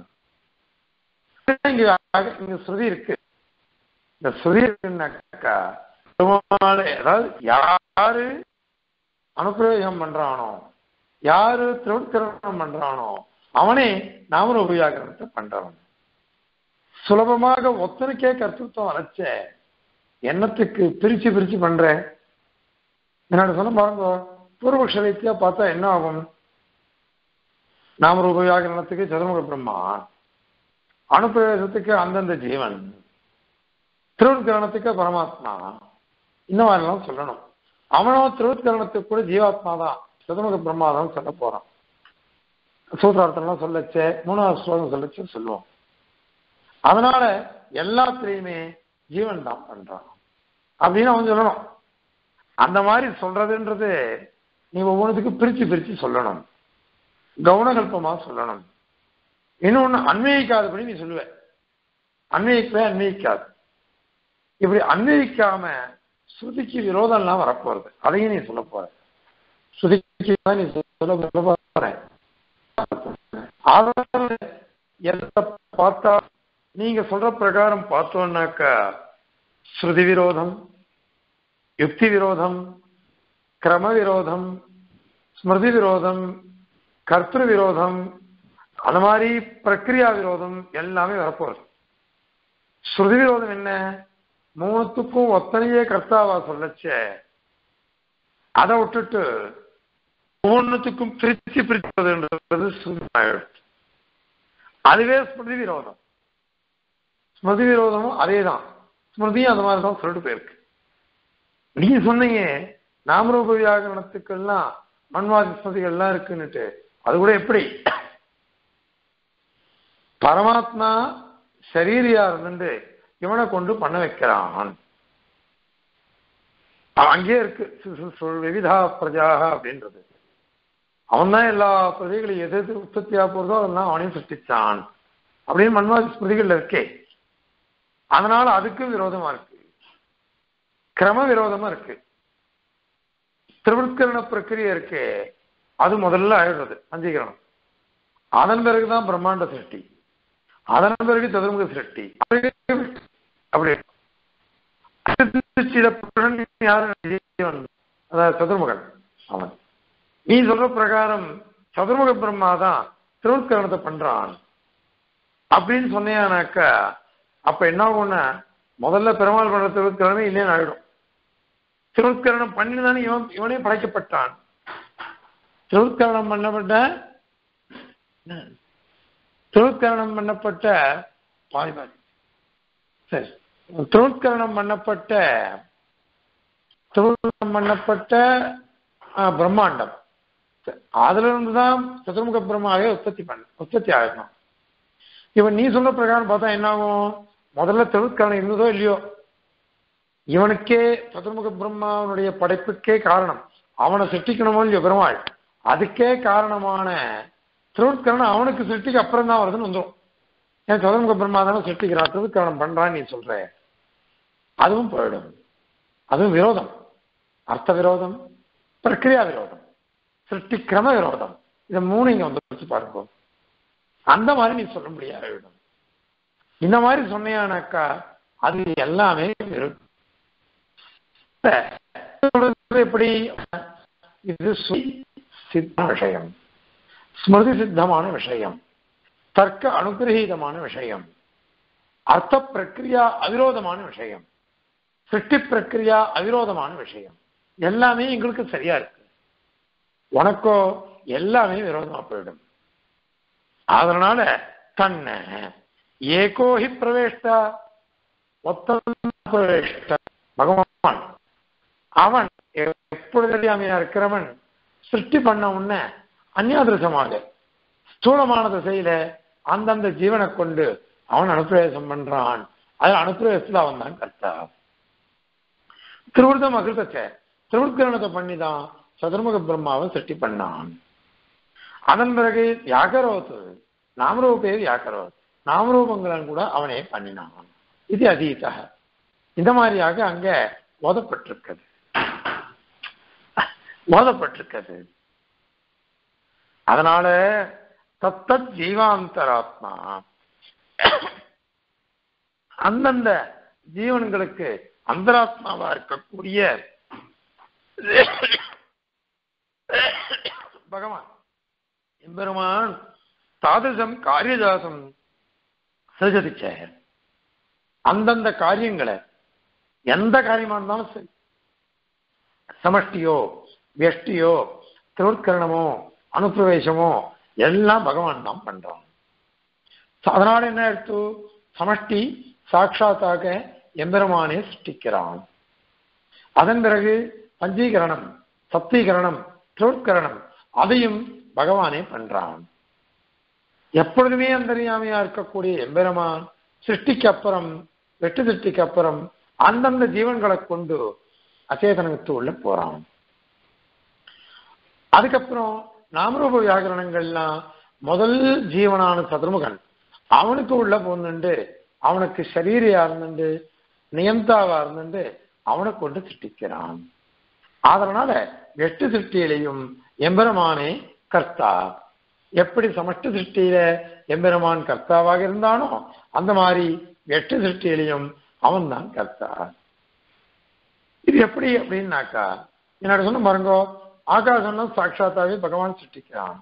Speaker 1: இங்க ஸ்ருதி இருக்கு. இந்த ஸ்ருதி இருக்குன்னாக்கா அதாவது யாரு அனுப்பிரவேசம் பண்றானோ, யாரு திருவுத்கரணம் பண்றானோ அவனே நாமரூப வியாக்கரணத்தை பண்றவன். சுலபமாக ஒத்தனுக்கே கர்த்தத்துவம் அழைச்ச எண்ணத்துக்கு பிரிச்சு பிரிச்சு பண்ற என்னோட சொன்ன பாருங்க. பூர்வபக்ஷ ரீதியா பார்த்தா என்ன ஆகும்? நாமரூப வியாக்கரணத்துக்கு சதுர்முக பிரம்மா, அனுப்பிரவேசத்துக்கு அந்தந்த ஜீவன், திருவுத்கரணத்துக்கு பரமாத்மா, இந்த மாதிரிலாம் சொல்லணும். அவனும் திருவுத்கரணத்துக்கு கூட ஜீவாத்மா தான், சதுர்முக பிரம்மா தான் சொல்ல போறான். சூத்திரார்த்தம்லாம் சொல்லச்சே மூணாவது ஸ்லோகம் சொல்லச்சு சொல்லுவோம். அதனால எல்லாத்திலையுமே ஜீவன் தான் பண்றான் அப்படின்னு அவன் சொல்லணும். அந்த மாதிரி சொல்றதுன்றது நீ ஒவ்வொன்றுத்துக்கு பிரிச்சு பிரிச்சு சொல்லணும், கவுனகல்பமா சொல்லணும். இன்னொன்னு அன்வயிக்காதபடி நீ சொல்லுவ, அன்வயிக்கவே அன்வயிக்காது. இப்படி அன்வயிக்காம ஸ்ருதிக்கு விரோதம் எல்லாம் வரப்போறது, அதையும் நீ சொல்ல போற. ஸ்ருதிக்கு நீ சொல்ல போற பார்த்தா நீங்க சொல்ற பிரகாரம் பார்த்தோம்னாக்கா ஸ்ருதி விரோதம், யுக்தி விரோதம், கிரம விரோதம், ஸ்மிருதி விரோதம், கர்த்திரு விரோதம், அந்த மாதிரி பிரக்கிரியா விரோதம் எல்லாமே வரப்போறது. ஸ்ருதி விரோதம் என்ன? மூணுத்துக்கும் ஒத்தனையே கர்த்தாவா சொல்லச்ச அதை விட்டுட்டு ஒவ்வொன்றுத்துக்கும் பிரிச்சு பிரிச்சதுன்றது ஸ்ருதி ஆயிடுச்சு. அதுவே ஸ்மிருதி விரோதம். ஸ்மிருதி விரோதமும் அதே தான், ஸ்மிருதியும் அந்த மாதிரி தான் சொல்லிட்டு போயிருக்கு. நீங்க சொன்னீங்க நாமரூப வியாகரணத்துக்கெல்லாம் மண்வாதி ஸ்மிருதிகள்லாம் இருக்குன்னுட்டு, அது கூட எப்படி பரமாத்மா சரீரியா இருந்து இவனை கொண்டு பண்ண வைக்கிறான். அங்கே இருக்கு விவிதா பிரஜாக அப்படின்றது. அவன் தான் எல்லா பிரஜைகளையும் எது எது உற்பத்தியா போறதோ அதெல்லாம் அவனையும் சிருஷ்டிச்சான் அப்படின்னு மன்வாதி ஸ்மிருதிகள் இருக்கே. அதனால அதுக்கு விரோதமா இருக்கு, கிரம விரோதமா இருக்கு. திருவுத்கரண பிரக்கிரியை இருக்கே அது முதல்ல ஆயிடுறது பஞ்சீகரணம், அதன் பிறகுதான் பிரம்மாண்ட சிருஷ்டி, அதன் பிறகு சதுர்முக சிருஷ்டி. அப்படி அதாவது சதுர்முகன் அவன். நீ சொல்ற பிரகாரம் சதுர்முக பிரம்மா தான் திருவுத்கரணத்தை பண்றான் அப்படின்னு சொன்னேனாக்கா அப்ப என்ன ஆகும்னா முதல்ல பெருமாள் பண்ற திருவுத்கரணமே இல்லைன்னு ஆயிடும். திருவுத்கரணம் பண்ணிதானே இவன் இவனே படைக்கப்பட்டான். திருவுத்கரணம் பண்ணப்பட்ட திருவுத்கரணம் பண்ணப்பட்ட பாதி பாதி சரி திருவுத்கரணம் பண்ணப்பட்ட திருவுத்கரணம் பண்ணப்பட்ட பிரம்மாண்டம் அதுல இருந்துதான் சதுர்முக பிரம்மாவே உற்பத்தி பண்ண உற்பத்தி ஆகணும். இவன் நீ சொல்ற பிரகாரம் பார்த்தா என்ன ஆகும்? முதல்ல திருவுத்கரணம் இருந்ததோ இல்லையோ இவனுக்கே சதுர்முக பிரம்மாவனுடைய படைப்புக்கே காரணம், அவனை சிருஷ்டிக்கணுமோ இல்லையோ பெருமாள், அதுக்கே காரணமான திருவுத்கரணம் அவனுக்கு சிருஷ்டிக்கு அப்புறம் தான் வருதுன்னு வந்துடும். ஏன் சதுர்முக பிரம்மா தானே சிருஷ்டிக்கிறான் கரணம் பண்றான்னு நீ சொல்ற, அதுவும் போயிடும். அதுவும் விரோதம், அர்த்த விரோதம், பிரக்கிரியா விரோதம், சிருஷ்டி கிரம விரோதம். இதை மூணு இங்க வந்து வச்சு பார்ப்போம். அந்த மாதிரி நீ சொல்ல முடியாது. இந்த மாதிரி சொன்னியானாக்கா அது எல்லாமே எப்படி, இது சித்த விஷயம், ஸ்மிருதி சித்தமான விஷயம், தர்க்க அனுகிரகீதமான விஷயம், அர்த்த பிரக்கிரியா அவிரோதமான விஷயம், சிருஷ்டி பிரக்கிரியா அவிரோதமான விஷயம். எல்லாமே எங்களுக்கு சரியா இருக்கு, உனக்கோ எல்லாமே விரோதமா போயிடும். அதனால தன்னை ஏகோஹி பிரவேஷ்டா, ஒத்த பிரவேஷ்டா பகவான் அவன் எப்பொழுது அறியாமையா இருக்கிறவன் சிருஷ்டி பண்ண உடனே அந்நியாதிருஷமாக ஸ்தூலமான திசையில அந்தந்த ஜீவனை கொண்டு அவன் அனுப்பிரவேசம் பண்றான். அது அனுப்பிரவேசத்துல அவன் தான் கர்த்தா. திருவிருத்தம் அகிருத்தச்ச திருவிற்கரணத்தை பண்ணிதான் சதுர்முக பிரம்மாவை சிருஷ்டி பண்ணான். அதன் பிறகு வியாக்கரோத்து நாமரூபே வியாக்கரோத், நாமரூபங்களும் கூட அவனே பண்ணினான். இது அதீதக. இந்த மாதிரியாக அங்க ஓதப்பட்டிருக்கிறது ஓதப்பட்டிருக்கிறது அதனால தத்தத் ஜீவாந்தராத்மா, அந்தந்த ஜீவன்களுக்கு அந்தராத்மாவா இருக்கக்கூடிய பகவான் எம்பெருமான் தாதிருஷம் காரியஜாசம் சிருஜதிச்ச, அந்தந்த காரியங்களை எந்த காரியமா இருந்தாலும் சரி, சமஷ்டியோ வெஷ்டியோ திருவுட்கரணமோ அனுப்பிரவேசமோ எல்லாம் பகவான் தான் பண்றான். அதனால என்ன எடுத்து சமஷ்டி சாட்சாத்தாக எம்பெருமானே சிருஷ்டிக்கிறான். அதன் பிறகு பஞ்சீகரணம் சப்தீகரணம் திருவுட்கரணம் அதையும் பகவானே பண்றான். எப்பொழுதுமே அந்தரியாமையா இருக்கக்கூடிய எம்பெருமான் சிருஷ்டிக்கு அப்புறம் வெட்டு சிருஷ்டிக்கு அப்புறம் அந்தந்த ஜீவன்களை கொண்டு அச்சேதனத்து உள்ள போறான். அதுக்கப்புறம் நாமரூப வியாகரணங்கள்லாம் முதல் ஜீவனான சதுர்முகன் அவனுக்கு உள்ள போந்துண்டு அவனுக்கு சரீரியா இருந்துண்டு நியந்தாவா இருந்துண்டு அவனை கொண்டு சிருஷ்டிக்கிறான். அதனால எட்டு சிருஷ்டியிலையும் எம்பெருமானே கர்த்தா. எப்படி சமஷ்டி சிருஷ்டியில எம்பெருமான் கர்த்தாவாக இருந்தானோ அந்த மாதிரி எட்டு சிருஷ்டியிலையும் அவன் தான் கர்த்தா. இது எப்படி அப்படின்னாக்கா, என்னோட சொன்ன பாருங்கோ, ஆகாசம்னா சாட்சாத்தாவே பகவான் சிருஷ்டிக்கிறான்.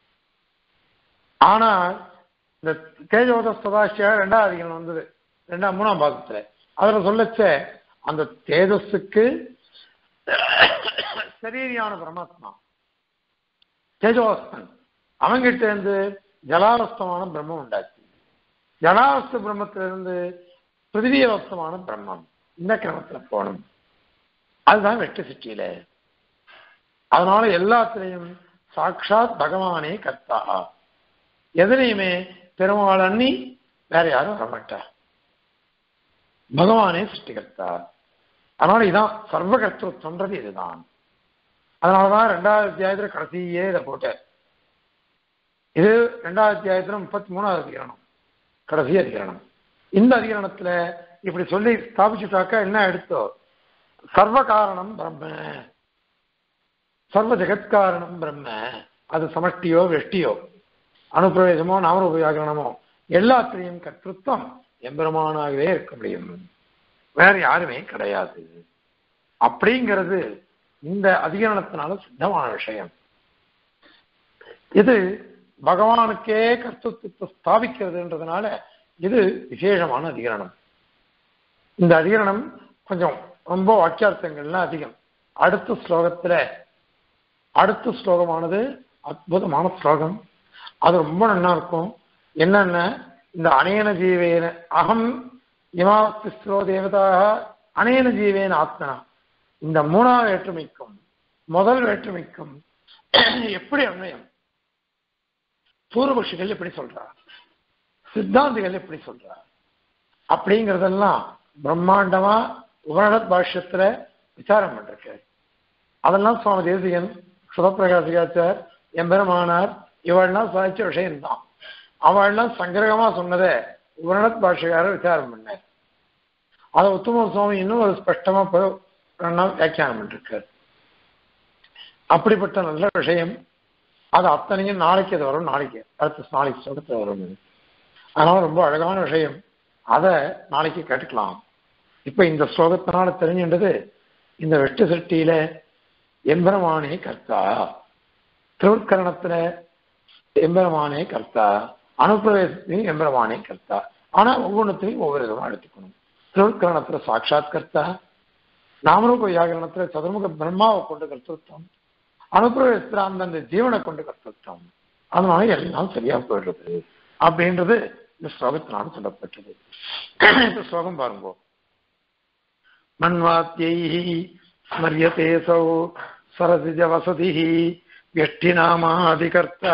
Speaker 1: ஆனா இந்த தேஜோத சதாசியா ரெண்டாவது அதிகம் வந்தது ரெண்டாம் மூணாம் பாகத்துல அதுல சொல்லச்ச அந்த தேஜஸுக்கு சரீரியான பரமாத்மா தேஜோஸ்தன் அவங்கிட்ட இருந்து ஜலாவஸ்தமான பிரம்மம் உண்டாச்சு. ஜலாவஸ்த பிரம்மத்திலிருந்து பிருத்திவியவஸ்தமான பிரம்மம் இந்த கிரமத்துல போகணும். அதுதான் வெட்டு சிட்டியில. அதனால எல்லாத்திலையும் சாட்சாத் பகவானே கர்த்தா. எதுலையுமே பெருமாள் அண்ணி வேற யாரும் வரமாட்டா, பகவானே சிருஷ்டிகர்த்தா. அதனால இதான் சர்வகர்த்தம்ன்றது இதுதான். அதனாலதான் ரெண்டாவது அத்தியாயத்துல கடைசியே இதை போட்ட. இது ரெண்டாவது அத்தியாயத்துல முப்பத்தி மூணாவது அதிகரணம், கடைசி அதிகரணம். இந்த அதிகரணத்துல இப்படி சொல்லி ஸ்தாபிச்சுட்டாக்கா என்ன எடுத்தோ, சர்வ காரணம் பிரம்ம, சர்வ ஜெகத்காரணம் பிரம்ம. அது சமஷ்டியோ வெஷ்டியோ அனுப்பிரவேசமோ நாமரூப வியாகரணமோ எல்லாத்திலையும் கர்த்தத்துவம் எம்பெருமானாகவே இருக்க முடியும், வேற யாருமே கிடையாது. அப்படிங்கிறது இந்த அதிகரணத்தினால சித்தமான விஷயம். இது பகவானுக்கே கர்த்தத்துவத்தை ஸ்தாபிக்கிறதுன்றதுனால இது விசேஷமான அதிகரணம். இந்த அதிகரணம் கொஞ்சம் ரொம்ப வாக்கியார்த்தங்கள்லாம் அதிகம். அடுத்த ஸ்லோகத்துல அடுத்த ஸ்லோகமானது அற்புதமான ஸ்லோகம். அது ரொம்ப நல்லா இருக்கும். என்னென்ன இந்த அனேன ஜீவேன அகம் இமாஸ்திஸ்ரோ தேவதாக அனேன ஜீவேன ஆத்மனா, இந்த மூணாவது வேற்றுமைக்கும் முதல் வேற்றுமைக்கும் எப்படி அன்வயம், பூர்வபக்ஷிகள் எப்படி சொல்றார், சித்தாந்திகள் எப்படி சொல்றார் அப்படிங்கிறதெல்லாம் பிரம்மாண்டமா உபனிஷத் பாஷ்யத்துல விசாரம் பண்ணிருக்காரு. அதெல்லாம் சுவாமி தேசிகன், சுதப்பிரகாசிகாச்சார், எம்பெருமானார் இவெல்லாம் சாதிச்ச விஷயம்தான். அவள்லாம் சங்கிரகமா சொன்னதை உபநத் பாஷையார விசாரம் பண்ணார். அதை உத்தம சுவாமி இன்னும் ஒரு ஸ்பஷ்டமா வியாக்கியானம் பண்ணிருக்காரு. அப்படிப்பட்ட நல்ல விஷயம். அது அத்தனையும் நாளைக்கு அது வரும், நாளைக்கு அடுத்த நாளைக்கு சொல்றதுல வரும். அதனால ரொம்ப அழகான விஷயம். அதை நாளைக்கு கேட்டுக்கலாம். இப்ப இந்த ஸ்லோகத்தினால தெரிஞ்சின்றது இந்த வெட்டு சட்டியில எம்பெருமானே கர்த்தா, திருவுட்கரணத்துல எம்பெருமானே கர்த்தா, அனுப்பிரவேசத்தையும் எம்பெருமானே கர்த்தா. ஆனா ஒவ்வொன்றத்தையும் ஒவ்வொரு விதமா எடுத்துக்கணும். திருவுட்கரணத்துல சாட்சாத் கர்த்தா, நாமரூப வியாகரணத்துல சதுர்முக பிரம்மாவை கொண்டு கர்த்தத்துவம், அனுப்பிரவேசத்துல அந்தந்த ஜீவனை கொண்டு கர்த்தத்துவம். அதனால எல்லாம் சரியா போயிடுறது அப்படின்றது இந்த ஸ்லோகத்தினால சொல்லப்பட்டது. இந்த ஸ்லோகம் பாருங்க. மன்வாத்யை ஸ்மரியதேசௌ சரசிஜ வசதி व्यष्टिनामादिकर्ता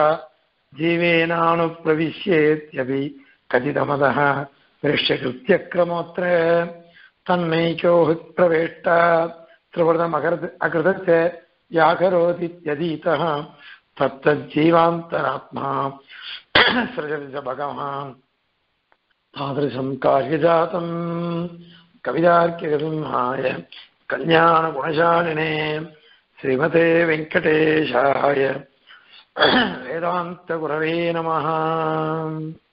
Speaker 1: जीवेनानुप्रविश्येत्यपि कथितमदः दृश्यकृत्यक्रमोऽत्र तन्नैको प्रवेष्टा त्रिवृतमकृत अकृतस्य व्याकरोतीत्यधीतः तत्तज्जीवान्तरात्मा सृजति च भगवान् तादृशं कार्यजातं कवितार्किकसिंहाय कल्याणगुणशालिने श्रीमते वेंकटेशाय वेदांत गुरवे नमः।